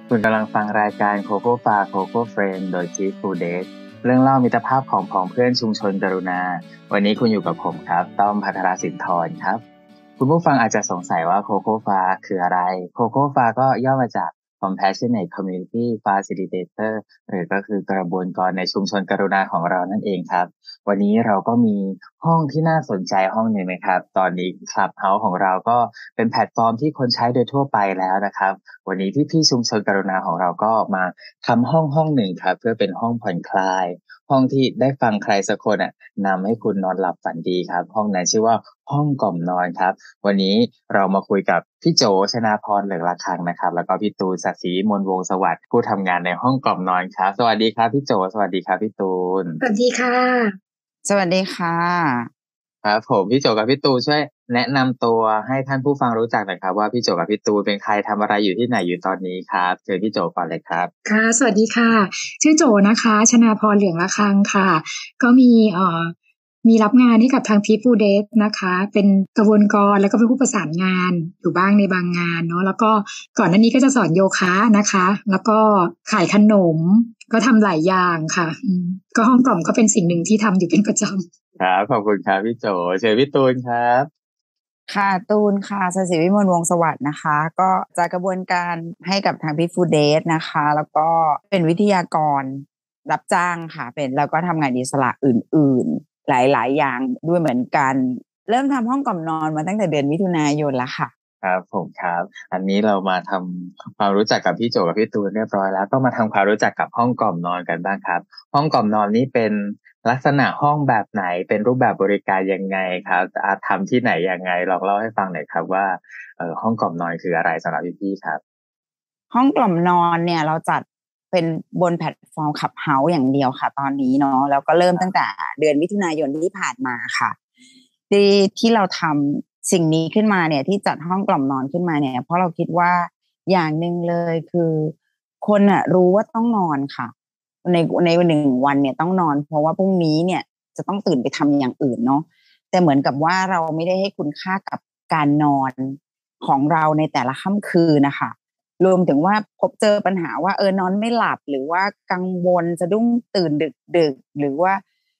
คุณกำลังฟังรายการโคโค่ฟาโคโค่เฟรนโดยจีฟูเดสเรื่องเล่ามิตรภาพของพ้องเพื่อนชุมชนกรุณาวันนี้คุณอยู่กับผมครับต้อมภัทรสินธรครับคุณผู้ฟังอาจจะสงสัยว่าโคโค่ฟาคืออะไรโคโค่ฟาก็ย่อมาจาก Compassionate Community Facilitator หรือก็คือกระบวนการในชุมชนกรุณาของเรานั่นเองครับวันนี้เราก็มีห้องที่น่าสนใจห้องหนึ่งนะครับตอนนี้ Clubhouse ของเราก็เป็นแพลตฟอร์มที่คนใช้โดยทั่วไปแล้วนะครับ วันนี้พี่ชุมชนกรุณาของเราก็มาทำห้องหนึ่งครับเพื่อเป็นห้องผ่อนคลายห้องที่ได้ฟังใครสักคนนำให้คุณนอนหลับฝันดีครับห้องนั้นชื่อว่าห้องกล่อมนอนครับวันนี้เรามาคุยกับพี่โจชนาพรเหลืองระฆังนะครับแล้วก็พี่ตูนศักดิ์ศรีวิมลวงศ์สวัสดิ์ผู้ทำงานในห้องกล่อมนอนครับสวัสดีครับพี่โจสวัสดีครับพี่ตูนสวัสดีค่ะสวัสดีค่ะครับผมพี่โจกับพี่ตูนช่วยแนะนำตัวให้ท่านผู้ฟังรู้จักหน่อยครับว่าพี่โจกับพี่ตูนเป็นใครทำอะไรอยู่ที่ไหนอยู่ตอนนี้ครับเชิญพี่โจก่อนเลยครับค่ะสวัสดีค่ะชื่อโจนะคะชนาพรเหลืองระฆังค่ะก็มีรับงานให้กับทาง People Desk นะคะเป็นกระบวนการแล้วก็เป็นผู้ประสานงานอยู่บ้างในบางงานเนาะแล้วก็ก่อนหน้านี้ก็จะสอนโยคะนะคะแล้วก็ขายขนมก็ทำหลายอย่างค่ะก็ห้องกล่อมก็เป็นสิ่งหนึ่งที่ทำอยู่เป็นประจำครับขอบคุณครับพี่โจเชิญพี่ตูนครับค่ะตูนค่ะศักดิ์ศรีวิมลวงศ์สวัสดิ์นะคะก็จะกระบวนการให้กับทางพี่ฟูเดสนะคะแล้วก็เป็นวิทยากรรับจ้างค่ะเป็นแล้วก็ทำงานอิสระอื่นๆหลายๆอย่างด้วยเหมือนกันเริ่มทำห้องกล่อมนอนมาตั้งแต่เดือนมิถุนายนแล้วค่ะครับผมครับอันนี้เรามาทำความรู้จักกับพี่โจกับพี่ตูนเรียบร้อยแล้วก็มาทำความรู้จักกับห้องกล่อมนอนกันบ้างครับห้องกล่อมนอนนี้เป็นลักษณะห้องแบบไหนเป็นรูปแบบบริการยังไงครับทำที่ไหนยังไงลองเล่าให้ฟังหน่อยครับว่าห้องกล่อมนอนคืออะไรสำหรับพี่ๆครับห้องกล่อมนอนเนี่ยเราจัดเป็นบนแพลตฟอร์มขับเฮาส์อย่างเดียวค่ะตอนนี้เนาะแล้วก็เริ่มตั้งแต่เดือนมิถุนายนที่ผ่านมาค่ะที่เราทำสิ่งนี้ขึ้นมาเนี่ยที่จัดห้องกล่อมนอนขึ้นมาเนี่ยเพราะเราคิดว่าอย่างหนึ่งเลยคือคนรู้ว่าต้องนอนค่ะในหนึ่งวันเนี่ยต้องนอนเพราะว่าพรุ่งนี้เนี่ยจะต้องตื่นไปทำอย่างอื่นเนาะแต่เหมือนกับว่าเราไม่ได้ให้คุณค่ากับการนอนของเราในแต่ละค่ำคืนนะคะรวมถึงว่าพบเจอปัญหาว่านอนไม่หลับหรือว่ากังวลสะดุ้งตื่นดึกหรือว่า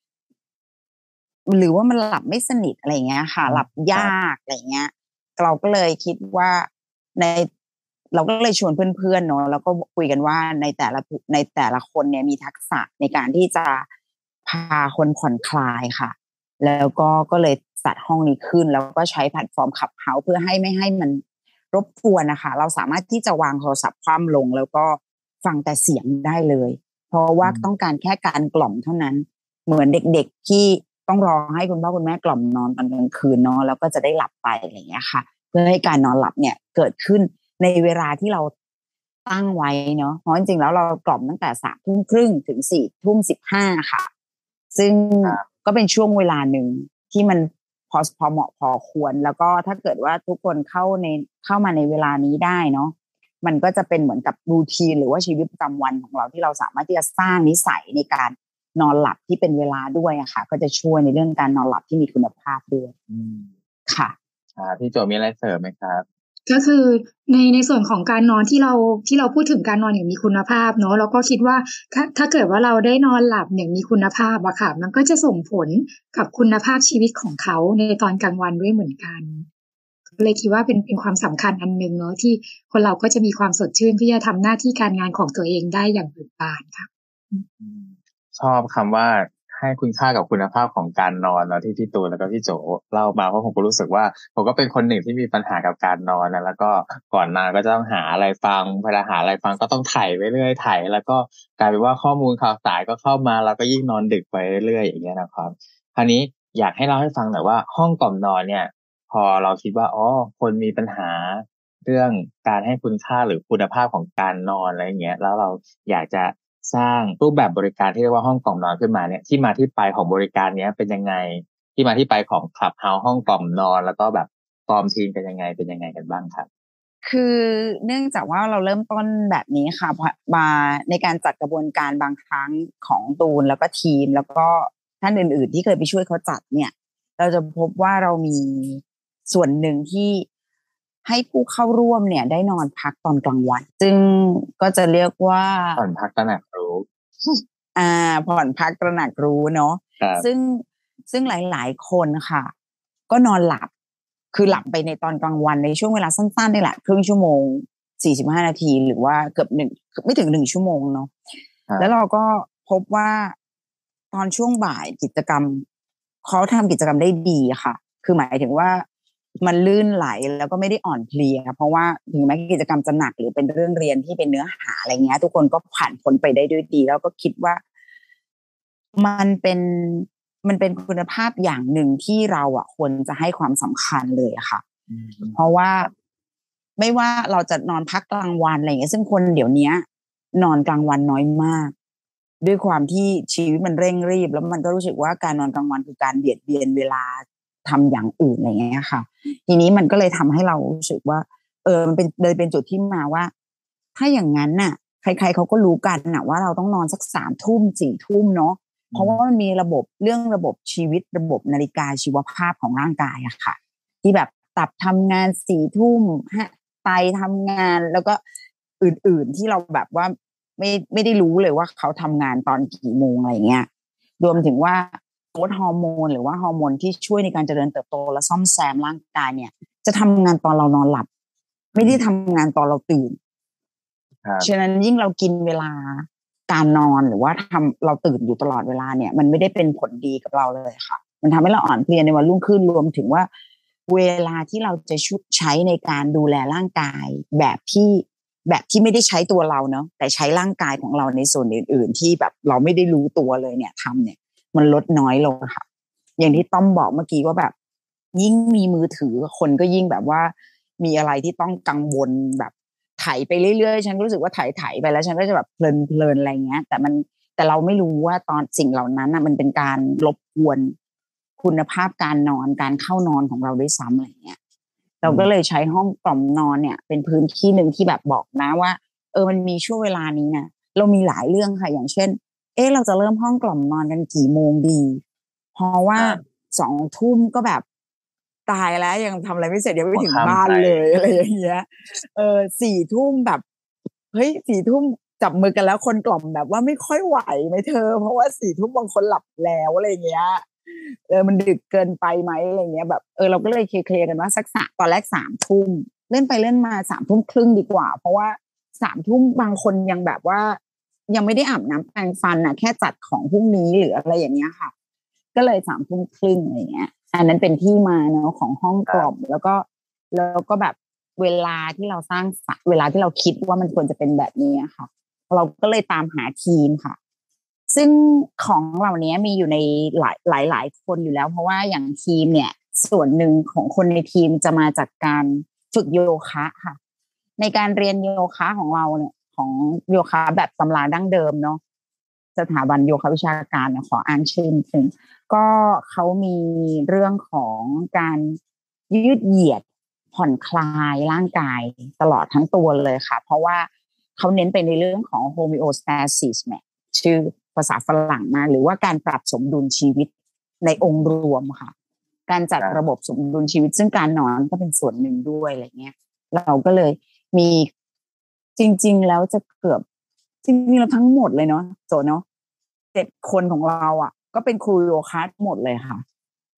มันหลับไม่สนิทอะไรเงี้ยค่ะหลับยากอะไรเงี้ยเราก็เลยคิดว่าในเราก็เลยชวนเพื่อนๆเนาะแล้วก็คุยกันว่าในแต่ละคนเนี่ยมีทักษะในการที่จะพาคนผ่อนคลายค่ะแล้วก็เลยจัดห้องนี้ขึ้นแล้วก็ใช้แพลตฟอร์มขับเฮาเพื่อให้ไม่ให้มันรบกวนนะคะเราสามารถที่จะวางโทรศัพท์คว่ำลงแล้วก็ฟังแต่เสียงได้เลยเพราะว่าต้องการแค่การกล่อมเท่านั้นเหมือนเด็กๆที่ต้องรอให้คุณพ่อคุณแม่กล่อมนอนตอนกลางคืนเนาะแล้วก็จะได้หลับไปอะไรอย่างเงี้ยค่ะเพื่อให้การนอนหลับเนี่ยเกิดขึ้นในเวลาที่เราตั้งไว้เนาะเพราะจริงๆแล้วเรากล่อมตั้งแต่3:30ถึง4:15ค่ะซึ่งก็เป็นช่วงเวลาหนึ่งที่มันพอเหมาะพอควรแล้วก็ถ้าเกิดว่าทุกคนเข้ามาในเวลานี้ได้เนาะมันก็จะเป็นเหมือนกับรูทีนหรือว่าชีวิตประจำวันของเราที่เราสามารถที่จะสร้างนิสัยในการนอนหลับที่เป็นเวลาด้วยอะค่ะก็จะช่วยในเรื่องการนอนหลับที่มีคุณภาพด้วยค่ะพี่โจมีอะไรเสริมไหมครับก็คือในส่วนของการนอนที่เราพูดถึงการนอนอย่างมีคุณภาพเนาะเราก็คิดว่าถ้าเกิดว่าเราได้นอนหลับอย่างมีคุณภาพอะค่ะมันก็จะส่งผลกับคุณภาพชีวิตของเขาในตอนกลางวันด้วยเหมือนกันเลยคิดว่าเป็นความสำคัญอันนึงเนาะที่คนเราก็จะมีความสดชื่นที่จะทำหน้าที่การงานของตัวเองได้อย่างเบิกบานค่ะชอบคำว่าให้คุณค่ากับคุณภาพของการนอนเนาะที่พี่ตูนแล้วก็พี่โจเล่ามาเพราะผมก็รู้สึกว่าผมก็เป็นคนหนึ่งที่มีปัญหากับการนอนนะแล้วก็ก่อนนอนก็จะต้องหาอะไรฟังเวลาหาอะไรฟังก็ต้องไถไปเรื่อยไถแล้วก็กลายเป็นว่าข้อมูลข่าวสารก็เข้ามาแล้วก็ยิ่งนอนดึกไปเรื่อยๆอย่างเงี้ยนะครับคราวนี้อยากให้เล่าให้ฟังหน่อยว่าห้องกล่อมนอนเนี่ยพอเราคิดว่าคนมีปัญหาเรื่องการให้คุณค่าหรือคุณภาพของการนอนอะไรอย่างเงี้ยแล้วเราอยากจะสร้างรูปแบบบริการที่เรียกว่าห้องกล่อมนอนขึ้นมาเนี่ยที่มาที่ไปของบริการเนี้ยเป็นยังไงที่มาที่ไปของคลับเฮาส์ห้องกล่อมนอนแล้วก็แบบฟอร์มทีมเป็นยังไงกันบ้างครับคือเนื่องจากว่าเราเริ่มต้นแบบนี้ค่ะมาในการจัดกระบวนการบางครั้งของตูนแล้วก็ทีมแล้วก็ท่านอื่นๆที่เคยไปช่วยเขาจัดเนี่ยเราจะพบว่าเรามีส่วนหนึ่งที่ให้ผู้เข้าร่วมเนี่ยได้นอนพักตอนกลางวันซึ่งก็จะเรียกว่าผ่อนพักตระหนักรู้ผ่อนพักตระหนักรู้เนาะซึ่งหลายๆคนค่ะก็นอนหลับคือหลับไปในตอนกลางวันในช่วงเวลาสั้นๆนี่แหละครึ่งชั่วโมง45 นาทีหรือว่าเกือบไม่ถึง1 ชั่วโมงเนาะแล้วเราก็พบว่าตอนช่วงบ่ายกิจกรรมเขาทำกิจกรรมได้ดีค่ะคือหมายถึงว่ามันลื่นไหลแล้วก็ไม่ได้อ่อนเพลียเพราะว่าถึงแม้กิจกรรมจะหนักหรือเป็นเรื่องเรียนที่เป็นเนื้อหาอะไรเงี้ยทุกคนก็ผ่านพ้นไปได้ด้วยดีแล้วก็คิดว่ามันเป็นคุณภาพอย่างหนึ่งที่เราควรจะให้ความสำคัญเลยค่ะเพราะว่าไม่ว่าเราจะนอนพักกลางวันอะไรเงี้ยซึ่งคนเดี๋ยวนี้นอนกลางวันน้อยมากด้วยความที่ชีวิตมันเร่งรีบแล้วมันก็รู้สึกว่าการนอนกลางวันคือการเบียดเบียนเวลาทำอย่างอื่นอะไรเงี้ยค่ะทีนี้มันก็เลยทำให้เรารู้สึกว่ามันเป็นจุดที่มาว่าถ้าอย่างนั้นน่ะใครๆเขาก็รู้กันน่ะว่าเราต้องนอนสัก3 ทุ่ม4 ทุ่มเนาะเพราะว่ามันมีระบบชีวิตระบบนาฬิกาชีวภาพของร่างกายอะค่ะที่แบบตับทำงาน4 ทุ่มไตทำงานแล้วก็อื่นๆที่เราแบบว่าไม่ได้รู้เลยว่าเขาทำงานตอนกี่โมงอะไรเงี้ยรวมถึงว่าฮอร์โมนหรือว่าฮอร์โมนที่ช่วยในการเจริญเติบโตและซ่อมแซมร่างกายเนี่ยจะทำงานตอนเรานอนหลับไม่ได้ทำงานตอนเราตื่นฉะนั้นยิ่งเรากินเวลาการนอนหรือว่าเราตื่นอยู่ตลอดเวลาเนี่ยมันไม่ได้เป็นผลดีกับเราเลยค่ะมันทำให้เราอ่อนเพลียในวันรุ่งขึ้นรวมถึงว่าเวลาที่เราจะใช้ในการดูแลร่างกายแบบที่ไม่ได้ใช้ตัวเราเนาะแต่ใช้ร่างกายของเราในส่วนอื่นๆที่แบบเราไม่ได้รู้ตัวเลยเนี่ยทำเนี่ยมันลดน้อยลงค่ะอย่างที่ต้อมบอกเมื่อกี้ว่าแบบยิ่งมีมือถือคนก็ยิ่งแบบว่ามีอะไรที่ต้องกังวลแบบไถไปเรื่อยๆฉันก็รู้สึกว่าไถไปแล้วฉันก็จะแบบเพลินอะไรเงี้ยแต่เราไม่รู้ว่าตอนสิ่งเหล่านั้นมันเป็นการรบกวนคุณภาพการนอนการเข้านอนของเราด้วยซ้ำอะไรเงี้ยเราก็เลยใช้ห้องกล่อมนอนเนี่ยเป็นพื้นที่หนึ่งที่แบบบอกนะว่ามันมีช่วงเวลานี้นะเรามีหลายเรื่องค่ะอย่างเช่นเราจะเริ่มห้องกล่อมนอนกันกี่โมงดีเพราะว่า2 ทุ่มก็แบบตายแล้วยังทำอะไรไม่เสร็จยังไม่ถึงบ้านเลยอะไรอย่างเงี้ย4 ทุ่มแบบเฮ้ย4 ทุ่มจับมือกันแล้วคนกล่อมแบบว่าไม่ค่อยไหวไหมเธอเพราะว่า4 ทุ่มบางคนหลับแล้วอะไรอย่างเงี้ยมันดึกเกินไปไหมอะไรเงี้ยแบบเราก็เลยเคลียร์กันว่าสักตอนแรก3 ทุ่มเล่นไปเล่นมา3 ทุ่มครึ่งดีกว่าเพราะว่า3 ทุ่มบางคนยังแบบว่ายังไม่ได้อาบน้ำแปรงฟันแค่จัดของพรุ่งนี้หรืออะไรอย่างเงี้ยค่ะก็เลย3 ทุ่มครึ่งอะไรเงี้ยอันนั้นเป็นที่มาเนาะของห้องกล่อมแล้วก็แบบเวลาที่เราสร้างเวลาที่เราคิดว่ามันควรจะเป็นแบบนี้ค่ะเราก็เลยตามหาทีมค่ะซึ่งของเหล่านี้มีอยู่ในหลายคนอยู่แล้วเพราะว่าอย่างทีมเนี่ยส่วนหนึ่งของคนในทีมจะมาจากการฝึกโยคะค่ะในการเรียนโยคะของเราเนี่ยของโยคะแบบตำราดั้งเดิมเนาะสถาบันโยคะวิชาการขออ้างชื่อนึงก็เขามีเรื่องของการยืดเหยียดผ่อนคลายร่างกายตลอดทั้งตัวเลยค่ะเพราะว่าเขาเน้นไปในเรื่องของ homeostasis เนี่ยชื่อภาษาฝรั่งมาหรือว่าการปรับสมดุลชีวิตในองค์รวมค่ะการจัดระบบสมดุลชีวิตซึ่งการนอนก็เป็นส่วนหนึ่งด้วยอะไรเงี้ยเราก็เลยมีจริงๆแล้วจะเกือบจริงๆเราทั้งหมดเลยเนาะโจเนาะ7 คนของเราก็เป็นครูโยคะหมดเลยค่ะ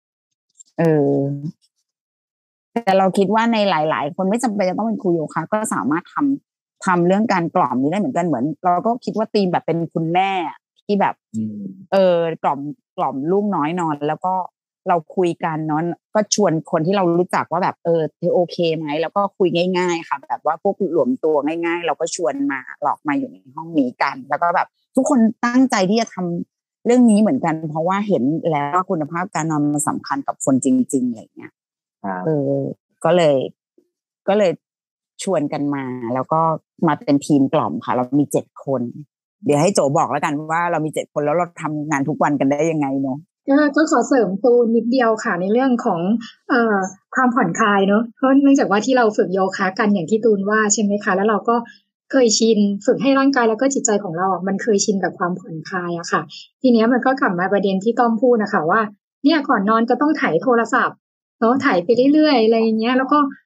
แต่เราคิดว่าในหลายๆคนไม่จำเป็นจะต้องเป็นครูโยคะก็สามารถทำเรื่องการกล่อมนี้ได้เหมือนกันเหมือนเราก็คิดว่าธีมแบบเป็นคุณแม่ที่แบบกล่อมลูกน้อยนอนแล้วก็เราคุยกันเนาะก็ชวนคนที่เรารู้จักว่าแบบเธอโอเคไหมแล้วก็คุยง่ายๆค่ะแบบว่าพวกหลวมตัวง่ายๆเราก็ชวนมาหลอกมาอยู่ในห้องนี้กันแล้วก็แบบทุกคนตั้งใจที่จะทำเรื่องนี้เหมือนกันเพราะว่าเห็นแล้วว่าคุณภาพการนอนมันสำคัญกับคนจริงๆอะไรเงี้ยก็เลยชวนกันมาแล้วก็มาเป็นทีมกล่อมค่ะเรามี7 คนเดี๋ยวให้โจบอกแล้วกันว่าเรามี7 คนแล้วเราทำงานทุกวันกันได้ยังไงเนาะก็ขอเสริมตูนนิดเดียวค่ะในเรื่องของความผ่อนคลายเนาะเพราะเนื่องจากว่าที่เราฝึกโยคะกันอย่างที่ตูนว่าใช่ไหมคะแล้วเราก็เคยชินฝึกให้ร่างกายแล้วก็จิตใจของเรามันเคยชินกับความผ่อนคลายอะค่ะทีนี้มันก็กลับมาประเด็นที่ต้อมพูดนะคะว่าเนี่ยก่อนนอนก็ต้องไถโทรศัพท์เนาะไถไปเรื่อยๆอะไรอย่างเงี้ยแล้วก็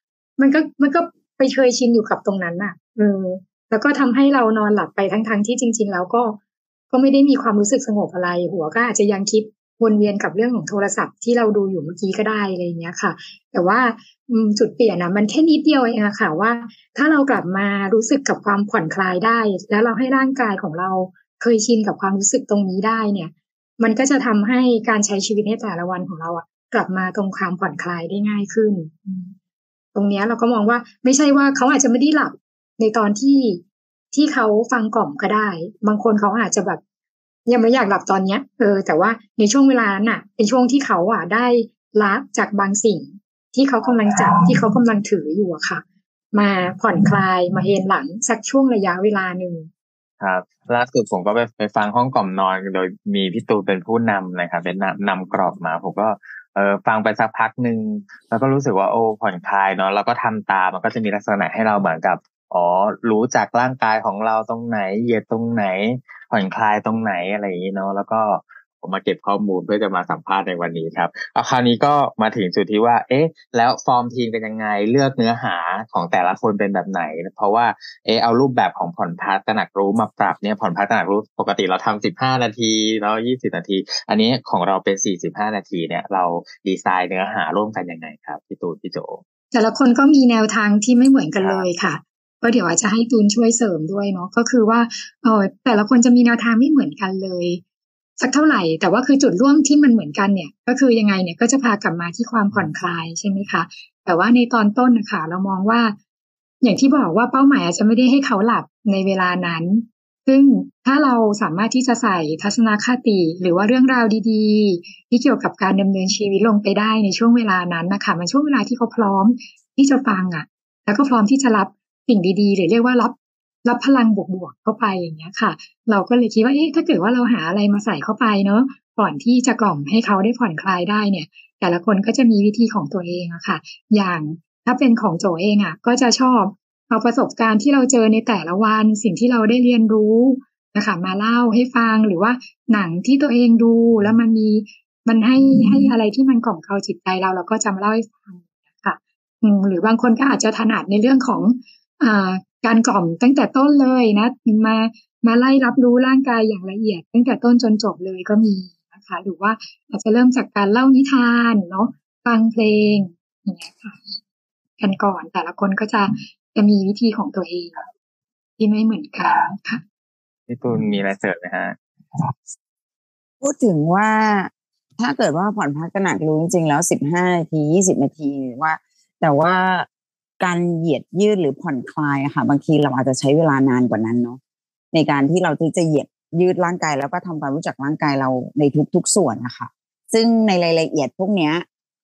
มันก็ไปเคยชินอยู่กับตรงนั้นน่ะแล้วก็ทำให้เรานอนหลับไปทั้งที่จริงๆแล้วก็ไม่ได้มีความรู้สึกสงบอะไรหัวก็อาจจะยังคิดวนเวียนกับเรื่องของโทรศัพท์ที่เราดูอยู่เมื่อกี้ก็ได้อะไรอย่างเงี้ยค่ะแต่ว่าจุดเปลี่ยนนะมันแค่นิดเดียวเองอะค่ะว่าถ้าเรากลับมารู้สึกกับความผ่อนคลายได้แล้วเราให้ร่างกายของเราเคยชินกับความรู้สึกตรงนี้ได้เนี่ยมันก็จะทำให้การใช้ชีวิตในแต่ละวันของเราอะกลับมาตรงความผ่อนคลายได้ง่ายขึ้นตรงเนี้ยเราก็มองว่าไม่ใช่ว่าเขาอาจจะไม่ได้หลับในตอนที่เขาฟังกล่อมก็ได้บางคนเขาอาจจะแบบยังไม่อยากหลับตอนเนี้ยแต่ว่าในช่วงเวลานั้นน่ะเป็นช่วงที่เขาได้ละจากบางสิ่งที่เขากำลังจับที่เขากำลังถืออยู่อะค่ะมาผ่อนคลายมาเอนหลังสักช่วงระยะเวลาหนึ่งครับล่าสุดผมก็ไปฟังห้องกล่อมนอนโดยมีพี่ตูนเป็นผู้นำนะครับเป็นนำกรอบมาผมก็ฟังไปสักพักหนึ่งแล้วก็รู้สึกว่าโอ้ผ่อนคลายเนาะแล้วก็ทำตามมันก็จะมีลักษณะให้เราเหมือนกับรู้จักร่างกายของเราตรงไหนเหยียดตรงไหนผ่อนคลายตรงไหนอะไรอย่างนี้เนาะแล้วก็ผมมาเก็บข้อมูลเพื่อจะมาสัมภาษณ์ในวันนี้ครับเอาคราวนี้ก็มาถึงจุดที่ว่าแล้วฟอร์มทีมเป็นยังไงเลือกเนื้อหาของแต่ละคนเป็นแบบไหนเพราะว่าเอารูปแบบของผ่อนพักตระหนักรู้มาปรับเนี่ยผ่อนพักตระหนักรู้ปกติเราทำ15 นาทีแล้ว20 นาทีอันนี้ของเราเป็น45 นาทีเนี่ยเราดีไซน์เนื้อหาร่วมกันยังไงครับพี่ตูนพี่โจแต่ละคนก็มีแนวทางที่ไม่เหมือนกันเลยค่ะก็เดี๋ยวอาจจะให้ตูนช่วยเสริมด้วยเนาะก็คือว่าแต่ละคนจะมีแนวทางไม่เหมือนกันเลยสักเท่าไหร่แต่ว่าคือจุดร่วมที่มันเหมือนกันเนี่ยก็คือยังไงเนี่ยก็จะพากลับมาที่ความผ่อนคลายใช่ไหมคะแต่ว่าในตอนต้นนะคะเรามองว่าอย่างที่บอกว่าเป้าหมายอาจจะไม่ได้ให้เขาหลับในเวลานั้นซึ่งถ้าเราสามารถที่จะใส่ทัศนคติหรือว่าเรื่องราวดีๆที่เกี่ยวกับการดำเนินชีวิตลงไปได้ในช่วงเวลานั้นนะคะมันช่วงเวลาที่เขาพร้อมที่จะฟังแล้วก็พร้อมที่จะรับสิ่งดีๆหรือเรียกว่ารับพลังบวกๆเข้าไปอย่างเงี้ยค่ะเราก็เลยคิดว่าถ้าเกิดว่าเราหาอะไรมาใส่เข้าไปเนาะก่อนที่จะกล่อมให้เขาได้ผ่อนคลายได้เนี่ยแต่ละคนก็จะมีวิธีของตัวเองอะค่ะอย่างถ้าเป็นของโจเองก็จะชอบเอาประสบการณ์ที่เราเจอในแต่ละวันสิ่งที่เราได้เรียนรู้นะคะมาเล่าให้ฟังหรือว่าหนังที่ตัวเองดูแล้วมันให้อะไรที่มันกล่อมเกลาจิตใจเราก็จะมาเล่าให้ฟังค่ะหรือบางคนก็อาจจะถนัดในเรื่องของการกล่อมตั้งแต่ต้นเลยนะมาไล่รับรู้ร่างกายอย่างละเอียดตั้งแต่ต้นจนจบเลยก็มีนะคะหรือว่าอาจจะเริ่มจากการเล่านิทานเนาะฟังเพลงอย่างเงี้ยค่ะกันก่อนแต่ละคนก็จะมีวิธีของตัวเองที่ไม่เหมือนกันค่ะพี่ตูนมีอะไรเสริมไหมฮะพูดถึงว่าถ้าเกิดว่าผ่อนพักตระหนักรู้จริงๆแล้ว15 นาที20 นาทีว่าแต่ว่าการเหยียดยืดหรือผ่อนคลายค่ะบางทีเราอาจจะใช้เวลานานกว่านั้นเนาะในการที่เราจะเหยียดยืดร่างกายแล้วก็ทำความรู้จักร่างกายเราในทุกๆส่วนนะคะซึ่งในรายละเอียดพวกเนี้ย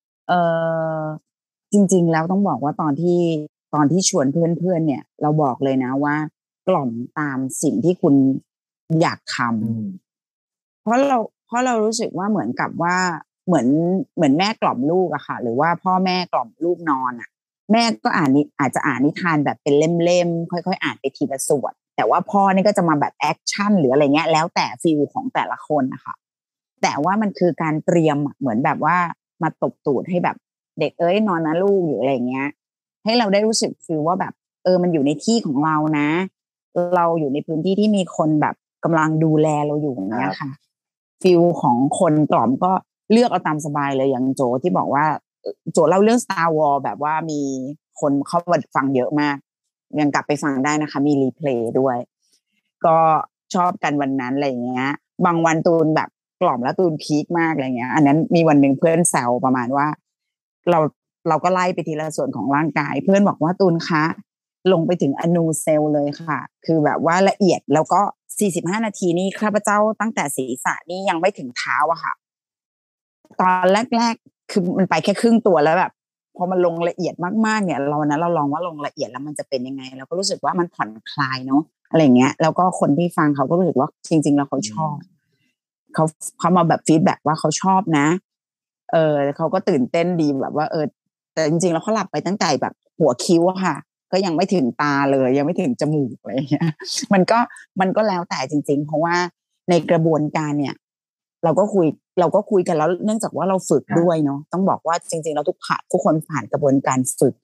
จริงๆแล้วต้องบอกว่าตอนที่ชวนเพื่อนๆเนี่ยเราบอกเลยนะว่ากล่อมตามสิ่งที่คุณอยากทำเพราะเรารู้สึกว่าเหมือนกับว่าเหมือนแม่กล่อมลูกอะค่ะหรือว่าพ่อแม่กล่อมลูกนอนอะแม่ก็อาจจะอ่านนิทานแบบเป็นเล่มๆค่อยๆอ่านไปทีละส่วนแต่ว่าพ่อนี่ก็จะมาแบบแอคชั่นหรืออะไรเงี้ยแล้วแต่ฟีลของแต่ละคนนะคะแต่ว่ามันคือการเตรียมเหมือนแบบว่ามาตบตูดให้แบบเด็กนอนนะลูกหรืออะไรเงี้ยให้เราได้รู้สึกฟีลว่าแบบมันอยู่ในที่ของเรานะเราอยู่ในพื้นที่ที่มีคนแบบกำลังดูแลเราอยู่อย่างเงี้ยค่ะฟีลของคนกล่อมก็เลือกเอาตามสบายเลยอย่างโจที่บอกว่าโจเล่าเรื่อง Star Wars แบบว่ามีคนเข้ามาฟังเยอะมากยังกลับไปฟังได้นะคะมีรีเพลย์ด้วยก็ชอบกันวันนั้นอะไรอย่างเงี้ยบางวันตูนแบบกล่อมแล้วตูนพีคมากอะไรเงี้ยอันนั้นมีวันหนึ่งเพื่อนแซวประมาณว่าเราก็ไล่ไปทีละส่วนของร่างกายเพื่อนบอกว่าตูนคะลงไปถึงอนูเซลล์เลยค่ะคือแบบว่าละเอียดแล้วก็45 นาทีนี่ข้าพเจ้าตั้งแต่ศีรษะนี่ยังไม่ถึงเท้าอะค่ะตอนแรกๆคือมันไปแค่ครึ่งตัวแล้วแบบพอมันลงละเอียดมากๆเนี่ยเราลองว่าลงละเอียดแล้วมันจะเป็นยังไงเราก็รู้สึกว่ามันผ่อนคลายเนาะอะไรเงี้ยแล้วก็คนที่ฟังเขาก็รู้สึกว่าจริงๆแล้วเขาชอบเขามาแบบฟีดแบ็กว่าเขาชอบนะเขาก็ตื่นเต้นดีแบบว่าแต่จริงๆแล้วเขาหลับไปตั้งแต่แบบหัวคิ้วอะค่ะก็ยังไม่ถึงตาเลยยังไม่ถึงจมูกอะไรเงี้ยมันก็แล้วแต่จริงๆเพราะว่าในกระบวนการเนี่ยเราก็คุยกันแล้วเนื่องจากว่าเราฝึกด้วยเนาะต้องบอกว่าจริงๆเราทุกคนผ่านกระบวนการฝึก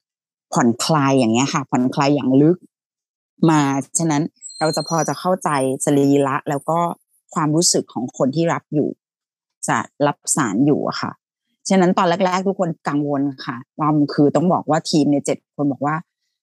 ผ่อนคลายอย่างเงี้ยค่ะผ่อนคลายอย่างลึกมาฉะนั้นเราจะพอจะเข้าใจสรีระแล้วก็ความรู้สึกของคนที่รับอยู่จะรับสารอยู่อะค่ะฉะนั้นตอนแรกๆทุกคนกังวลค่ะเราคือต้องบอกว่าทีมใน7 คนบอกว่า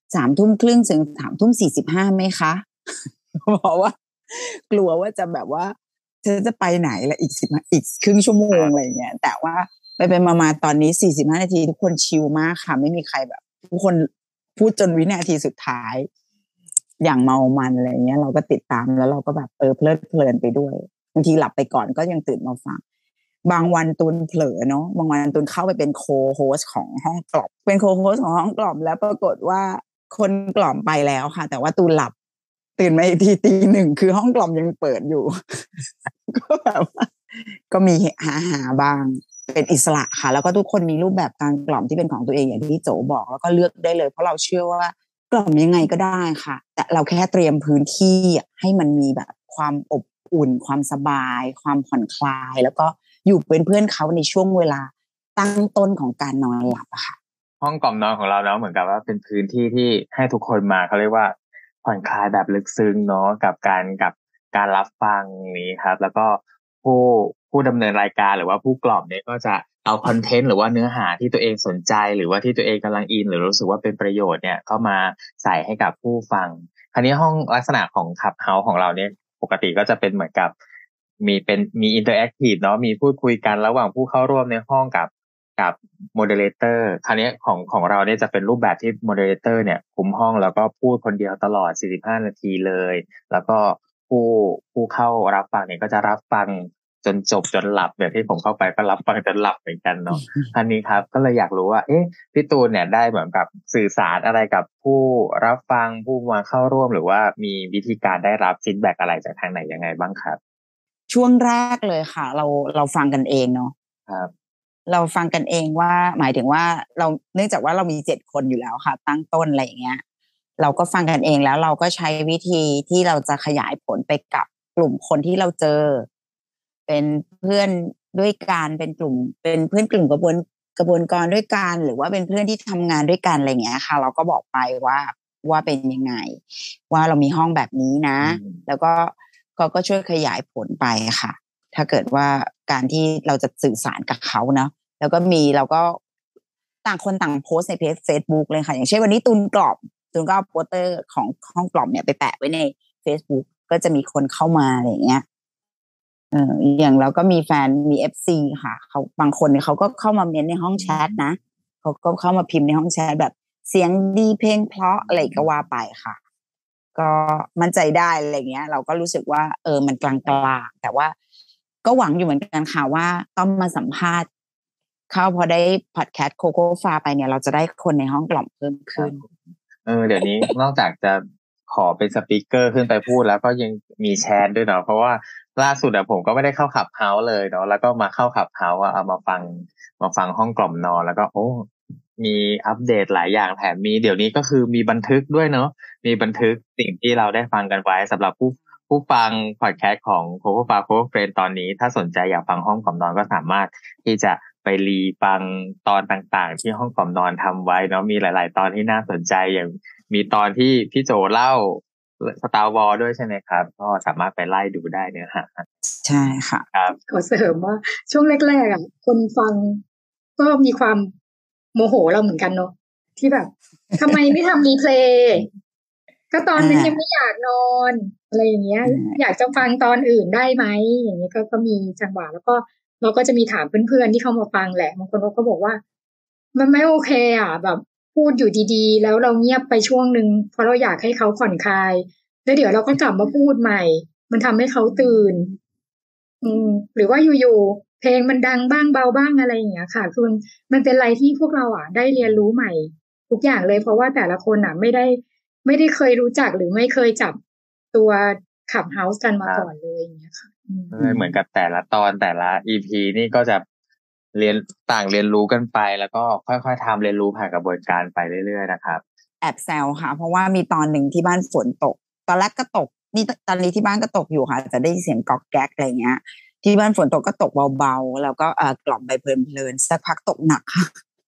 3:30ถึง3:45ไหมคะเพราะว่ากลัวว่าจะแบบว่าเธอจะไปไหนละอีกครึ่งชั่วโมงอะไรอย่างเงี้ยแต่ว่าไปมาตอนนี้45 นาทีทุกคนชิลมากค่ะไม่มีใครแบบทุกคนพูดจนวินาทีสุดท้ายอย่างเมามันอะไรเงี้ยเราก็ติดตามแล้วเราก็แบบเพลิดเพลินไปด้วยบางทีหลับไปก่อนก็ยังตื่นมาฟังบางวันตูนเผลอเนาะบางวันตูนเข้าไปเป็นโคโฮสของห้องกล่อมเป็นโคโฮสของห้องกล่อมแล้วปรากฏว่าคนกล่อมไปแล้วค่ะแต่ว่าตูนหลับตื่นมาอีกทีตี 1คือห้องกล่อมยังเปิดอยู่ ก็แบบว่าก็มีหาบ้างเป็นอิสระค่ะแล้วก็ทุกคนมีรูปแบบการกล่อมที่เป็นของตัวเองอย่างที่โจบอกแล้วก็เลือกได้เลยเพราะเราเชื่อว่ากล่อมยังไงก็ได้ค่ะแต่เราแค่เตรียมพื้นที่ให้มันมีแบบความอบอุ่นความสบายความผ่อนคลายแล้วก็อยู่เป็นเพื่อนเขาในช่วงเวลาตั้งต้นของการนอนหลับอะค่ะห้องกล่อมนอนของเราเนาะเหมือนกับว่าเป็นพื้นที่ที่ให้ทุกคนมาเขาเรียกว่าผ่อนคลายแบบลึกซึ้งเนาะกับการรับฟังนี้ครับแล้วก็ผู้ผู้ดำเนินรายการหรือว่าผู้กล่อมเนี่ยก็จะเอาคอนเทนต์หรือว่าเนื้อหาที่ตัวเองสนใจหรือว่าที่ตัวเองกำลังอินหรือรู้สึกว่าเป็นประโยชน์เนี่ยเข้ามาใส่ให้กับผู้ฟังคราวนี้ห้องลักษณะของคลับเฮาส์ของเราเนี่ยปกติก็จะเป็นเหมือนกับมีอินเตอร์แอคทีฟเนาะมีพูดคุยกันระหว่างผู้เข้าร่วมในห้องกับโมเดเลเตอร์คราวนี้ของเราเนี่ยจะเป็นรูปแบบที่โมเดเลเตอร์เนี่ยคุมห้องแล้วก็พูดคนเดียวตลอด45 นาทีเลยแล้วก็ผู้ผู้เข้ารับฟังเนี่ยก็จะรับฟังจนจบจนหลับเนี่ยที่ผมเข้าไปก็รับฟังจนหลับเหมือนกันเนาะอันนี้ครับก็เลยอยากรู้ว่าพี่ตูนเนี่ยได้เหมือนกับสื่อสารอะไรกับผู้รับฟังผู้มาเข้าร่วมหรือว่ามีวิธีการได้รับฟีดแบ็กอะไรจากทางไหนยังไงบ้างครับช่วงแรกเลยค่ะเราฟังกันเองเนาะครับเราฟังกันเองว่าหมายถึงว่าเราเนื่องจากว่าเรามี7 คนอยู่แล้วค่ะตั้งต้นอะไรอย่างเงี้ยเราก็ฟังกันเองแล้วเราก็ใช้วิธีที่เราจะขยายผลไปกับกลุ่มคนที่เราเจอเป็นเพื่อนด้วยกันเป็นกลุ่มเป็นเพื่อนกลุ่มกระบวนการด้วยกันหรือว่าเป็นเพื่อนที่ทำงานด้วยกันอะไรอย่างเงี้ยค่ะเราก็บอกไปว่าเป็นยังไงว่าเรามีห้องแบบนี้นะแล้วก็เขาก็ช่วยขยายผลไปค่ะถ้าเกิดว่าการที่เราจะสื่อสารกับเขาเนาะแล้วก็เราก็ต่างคนต่างโพสในเพจ Facebook เลยค่ะอย่างเช่นวันนี้ตูนก็เอาโปสเตอร์ของห้องกล่อมเนี่ยไปแปะไว้ใน Facebook ก็จะมีคนเข้ามาอะไรอย่างเงี้ยอย่างเราก็มีแฟนมี FC ค่ะเขาบางคนเนี่ยเขาก็เข้ามาเมนในห้องแชทนะเขาก็เข้ามาพิมพ์ในห้องแชทแบบเสียงดีเพลงเพราะอะไรก็ว่าไปค่ะก็มั่นใจได้อะไรเงี้ยเราก็รู้สึกว่ามันกลางๆแต่ว่าก็หวังอยู่เหมือนกันค่ะว่าต้องมาสัมภาษณ์เข้าพอได้พอดแคสต์โคโค่ฟาไปเนี่ยเราจะได้คนในห้องกล่อมเพิ่มขึ้นเดี๋ยวนี้นอกจากจะขอเป็นสปีกเกอร์ขึ้นไปพูดแล้วก็ยังมีแชทด้วยเนาะเพราะว่าล่าสุดผมก็ไม่ได้เข้าขับเฮาส์เลยเนาะแล้วก็มาเข้าขับเฮาส์เอามาฟังห้องกล่อมนอนแล้วก็มีอัปเดตหลายอย่างแถมมีเดี๋ยวนี้ก็คือมีบันทึกด้วยเนาะมีบันทึกสิ่งที่เราได้ฟังกันไว้สำหรับผู้ฟังพอดแคสต์ของโคโค่ฟาโคโค่เฟรนตอนนี้ถ้าสนใจอยากฟังห้องกล่อมนอนก็สามารถที่จะไปฟังตอนต่างๆที่ห้องกล่อมนอนทำไว้เนาะมีหลายๆตอนที่น่าสนใจอย่างมีตอนที่พี่โจเล่าStar Wars ด้วยใช่ไหมครับก็สามารถไปไล่ดูได้เนื้อหาใช่ค่ะครับขอเสริมว่าช่วงแรกๆคนฟังก็มีความโมโหเราเหมือนกันเนาะที่แบบทำไมไม่ทำรีเพลย์ก็ตอนนั้นยังไม่อยากนอนอะไรอย่างเงี้ยอยากจะฟังตอนอื่นได้ไหมอย่างนี้ก็มีจังหวะแล้วก็เราก็จะมีถามเพื่อนๆที่เข้ามาฟังแหละบางคนเขาก็บอกว่ามันไม่โอเคแบบพูดอยู่ดีๆแล้วเราเงียบไปช่วงนึงเพราะเราอยากให้เขาผ่อนคลายแล้วเดี๋ยวเราก็กลับมาพูดใหม่มันทำให้เขาตื่นหรือว่าอยู่ๆเพลงมันดังบ้างเบาบ้างอะไรอย่างเงี้ยค่ะคือมันเป็นอะไรที่พวกเราได้เรียนรู้ใหม่ทุกอย่างเลยเพราะว่าแต่ละคนไม่ได้เคยรู้จักหรือไม่เคยจับตัวขับเฮาส์กันมาก่อนเลยอย่างเงี้ยค่ะเหมือนกับแต่ละตอนแต่ละ EP นี่ก็จะเรียนเรียนรู้กันไปแล้วก็ค่อยๆทำเรียนรู้ผ่านกระบวนการไปเรื่อยๆนะครับแอบแซวค่ะเพราะว่ามีตอนหนึ่งที่บ้านฝนตกตอนแรกก็ตกนี่ตอนนี้ที่บ้านก็ตกอยู่ค่ะจะได้เสียงก๊อกแก๊กอะไรเงี้ยที่บ้านฝนตกก็ตกเบาๆแล้วก็กล่อมไปเพลินๆสักพักตกหนักค่ะ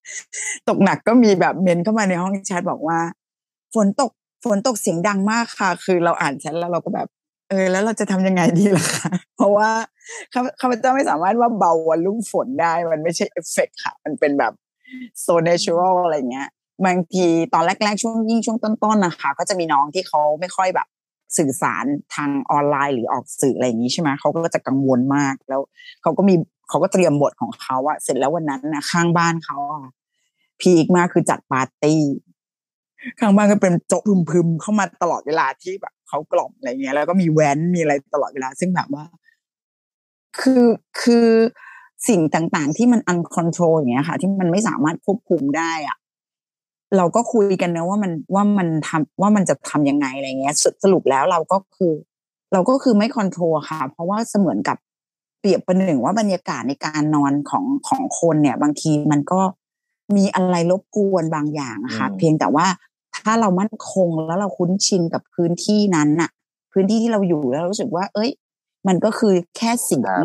ตกหนักก็มีแบบเมนเข้ามาในห้องแชทบอกว่าฝนตกเสียงดังมากค่ะคือเราอ่านแชทแล้วเราก็แบบแล้วเราจะทำยังไงดีล่ะคะเพราะว่าข้าพเจ้าไม่สามารถว่าเบาวอลลุ่มฝนได้มันไม่ใช่เอฟเฟกต์ค่ะมันเป็นแบบโซเนเชอรัลอะไรเงี้ยบางทีตอนแรกๆช่วงต้นๆนะคะก็จะมีน้องที่เขาไม่ค่อยแบบสื่อสารทางออนไลน์หรือออกสื่ออะไรอย่างนี้ใช่ไหมเขาก็จะกังวลมากแล้วเขาก็เตรียมบทของเขาอะเสร็จแล้ววันนั้นนะข้างบ้านเขาอะพีคมากคือจัดปาร์ตี้ข้างบ้านก็เป็นโจ๊กพึมๆเข้ามาตลอดเวลาที่แบบเขากล่อมอะไรเงี้ยแล้วก็มีแว้นมีอะไรตลอดเวลาซึ่งแบบว่าคือสิ่งต่างๆที่มัน uncontrol อย่างเงี้ยค่ะที่มันไม่สามารถควบคุมได้อะเราก็คุยกันนะว่ามันจะทำยังไงอะไรเงี้ยสรุปแล้วเราก็คือไม่คอนโทรลค่ะเพราะว่าเสมือนกับเปรียบประหนึ่งว่าบรรยากาศในการนอนของคนเนี่ยบางทีมันก็มีอะไรรบกวนบางอย่างค่ะเพียงแต่ว่าถ้าเรามั่นคงแล้วเราคุ้นชินกับพื้นที่นั้นน่ะพื้นที่ที่เราอยู่แล้วรู้สึกว่ามันก็คือแค่เสียง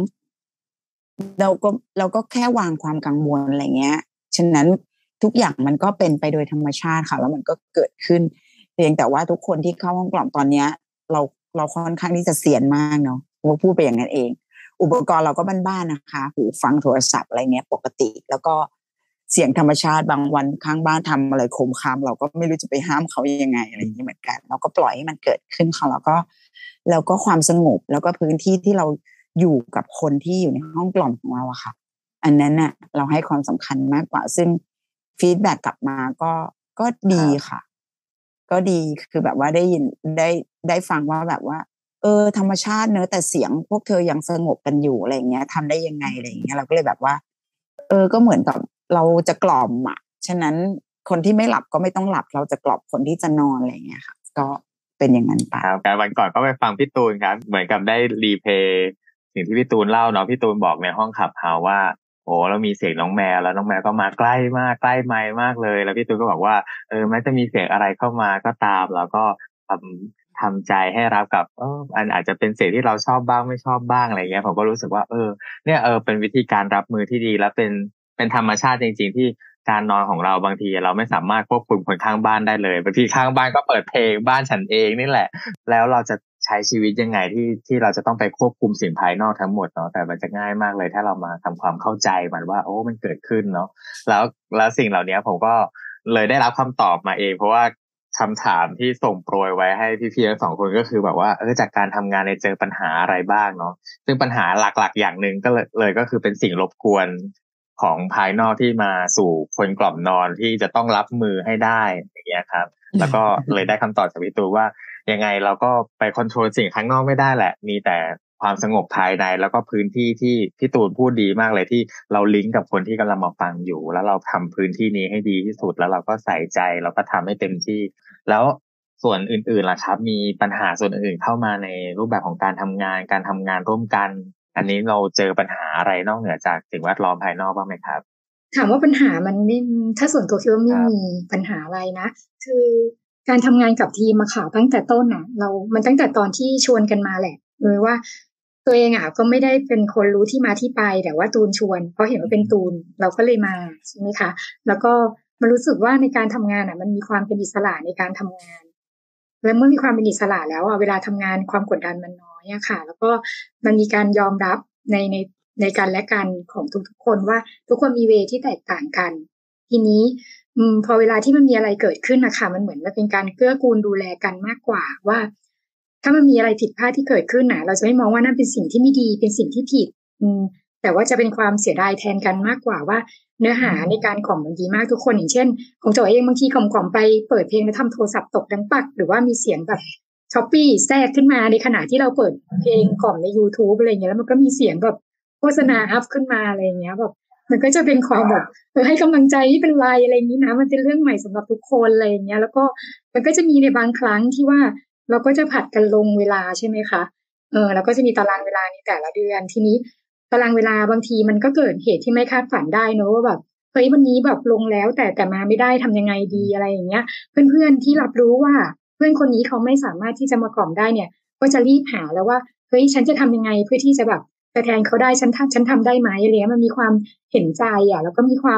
เราก็แค่วางความกังวลอะไรเงี้ยฉะนั้นทุกอย่างมันก็เป็นไปโดยธรรมชาติค่ะแล้วมันก็เกิดขึ้นเพียงแต่ว่าทุกคนที่เข้าห้องกล่อมตอนเนี้ยเราค่อนข้างที่จะเซียนมากเนาะว่าพูดไปอย่างนั้นเองอุปกรณ์เราก็บ้านๆนะคะหูฟังโทรศัพท์อะไรเงี้ยปกติแล้วก็เสียงธรรมชาติบางวันข้างบ้านทำอะไรโคมคามเราก็ไม่รู้จะไปห้ามเขายังไงอะไรอย่างนี้เหมือนกันเราก็ปล่อยให้มันเกิดขึ้นค่ะแล้วก็ความสงบแล้วก็พื้นที่ที่เราอยู่กับคนที่อยู่ในห้องกล่อมของเราอะค่ะอันนั้นน่ะเราให้ความสำคัญมากกว่าซึ่งฟีดแบ็กกลับมาก็ดีค่ะก็ดีคือแบบว่าได้ยินได้ฟังว่าแบบว่าธรรมชาติเนอะแต่เสียงพวกเธอยังสงบกันอยู่อะไรอย่างเงี้ยทำได้ยังไงอะไรอย่างเงี้ยเราก็เลยแบบว่าก็เหมือนกับเราจะกล่อมอ่ะฉะนั้นคนที่ไม่หลับก็ไม่ต้องหลับเราจะกล่อมคนที่จะนอนอะไรอย่างเงี้ยค่ะก็เป็นอย่างนั้นไปครับแต่วันก่อนก็ไปฟังพี่ตูนครับเหมือนกับได้รีเพย์สิ่งที่พี่ตูนเล่าเนาะพี่ตูนบอกในห้องขับเฮาว่าโอ้แล้วมีเสียงน้องแมวแล้วน้องแมวก็มาใกล้มากใกล้ไมค์มากเลยแล้วพี่ตูนก็บอกว่าแม้จะมีเสียงอะไรเข้ามาก็ตามแล้วก็ทำใจให้รับกับอันอาจจะเป็นเสียงที่เราชอบบ้างไม่ชอบบ้างอะไรเงี้ยผมก็รู้สึกว่าเนี่ยเป็นวิธีการรับมือที่ดีและเป็นธรรมชาติจริงๆที่การนอนของเราบางทีเราไม่สามารถควบคุมคนข้างบ้านได้เลยบางทีข้างบ้านก็เปิดเพลงบ้านฉันเองนี่แหละแล้วเราจะใช้ชีวิตยังไงที่เราจะต้องไปควบคุมสิ่งภายนอกทั้งหมดเนาะแต่มันจะง่ายมากเลยถ้าเรามาทำความเข้าใจมันว่ามันเกิดขึ้นเนาะแล้วสิ่งเหล่านี้ผมก็เลยได้รับคำตอบมาเองเพราะว่าคำถามที่ส่งโปรยไว้ให้พี่ๆทั้งสองคนก็คือแบบว่าจากการทำงานในเจอปัญหาอะไรบ้างเนาะซึ่งปัญหาหลักๆอย่างหนึ่งก็เลยก็คือเป็นสิ่งรบกวนของภายนอกที่มาสู่คนกล่อมนอนที่จะต้องรับมือให้ได้อย่างเงี้ยครับแล้วก็เลยได้คำตอบจากพี่ตูนว่ายังไงเราก็ไปคอนโทรลสิ่งข้างนอกไม่ได้แหละมีแต่ความสงบภายในแล้วก็พื้นที่ที่พี่ตูนพูดดีมากเลยที่เราลิงก์กับคนที่กำลังมาฟังอยู่แล้วเราทำพื้นที่นี้ให้ดีที่สุดแล้วเราก็ใส่ใจเราก็ทำให้เต็มที่แล้วส่วนอื่นๆล่ะครับมีปัญหาส่วนอื่นๆเข้ามาในรูปแบบของการทำงานร่วมกันอันนี้เราเจอปัญหาอะไรนอกเหนือจากสิ่งแวดล้อมภายนอกบ้างไหมครับถามว่าปัญหามันไม่ถ้าส่วนตัวคิดว่าไม่มีปัญหาอะไรนะคือการทำงานกับทีมมาข่าวตั้งแต่ต้นน่ะมันตั้งแต่ตอนที่ชวนกันมาแหละว่าตัวเองก็ไม่ได้เป็นคนรู้ที่มาที่ไปแต่ว่าตูนชวนเพราะเห็นว่าเป็นตูนเราก็เลยมาใช่ไหมคะแล้วก็มันรู้สึกว่าในการทำงานมันมีความเป็นอิสระในการทำงานและเมื่อมีความเป็นอิสระแล้วเวลาทำงานความกดดันมันน้อยค่ะแล้วก็มันมีการยอมรับในการและกันของทุกๆคนว่าทุกคนมีเวที่แตกต่างกันทีนี้พอเวลาที่มันมีอะไรเกิดขึ้นนะคะมันเหมือนเป็นการเกื้อกูลดูแลกันมากกว่าว่าถ้ามันมีอะไรผิดพลาดที่เกิดขึ้นเราจะไม่มองว่านั่นเป็นสิ่งที่ไม่ดีเป็นสิ่งที่ผิดแต่ว่าจะเป็นความเสียดายแทนกันมากกว่าว่าเนื้อหาในการกล่อมมันดีมากทุกคนอย่างเช่นของจ๋อเองบางทีกล่อมไปเปิดเพลงแล้วทำโทรศัพท์ตกดังปักหรือว่ามีเสียงแบบช้อปปี้แทรกขึ้นมาในขณะที่เราเปิดเพลงกล่อมใน YouTube อะไรเงี้ยแล้วมันก็มีเสียงแบบโฆษณาอัพขึ้นมาอะไรเงี้ยแบบมันก็จะเป็นความแบบให้กำลังใจไม่เป็นไรอะไรอย่างนี้นะมันเป็นเรื่องใหม่สำหรับทุกคนอะไรอย่างเงี้ยแล้วก็มันก็จะมีในบางครั้งที่ว่าเราก็จะผัดกันลงเวลาใช่ไหมคะแล้วก็จะมีตารางเวลาในแต่ละเดือนทีนี้ตารางเวลาบางทีมันก็เกิดเหตุที่ไม่คาดฝันได้เนอะว่าแบบเฮ้ยวันนี้แบบลงแล้วแต่มาไม่ได้ทำยังไงดีอะไรอย่างเงี้ยเพื่อนๆที่รับรู้ว่าเพื่อนคนนี้เขาไม่สามารถที่จะมากล่อมได้เนี่ยก็จะรีบหาแล้วว่าเฮ้ยฉันจะทำยังไงเพื่อที่จะแบบแทนเขาได้ฉันทำได้ไหมอะไรเงี้ยมันมีความเห็นใจแล้วก็มีความ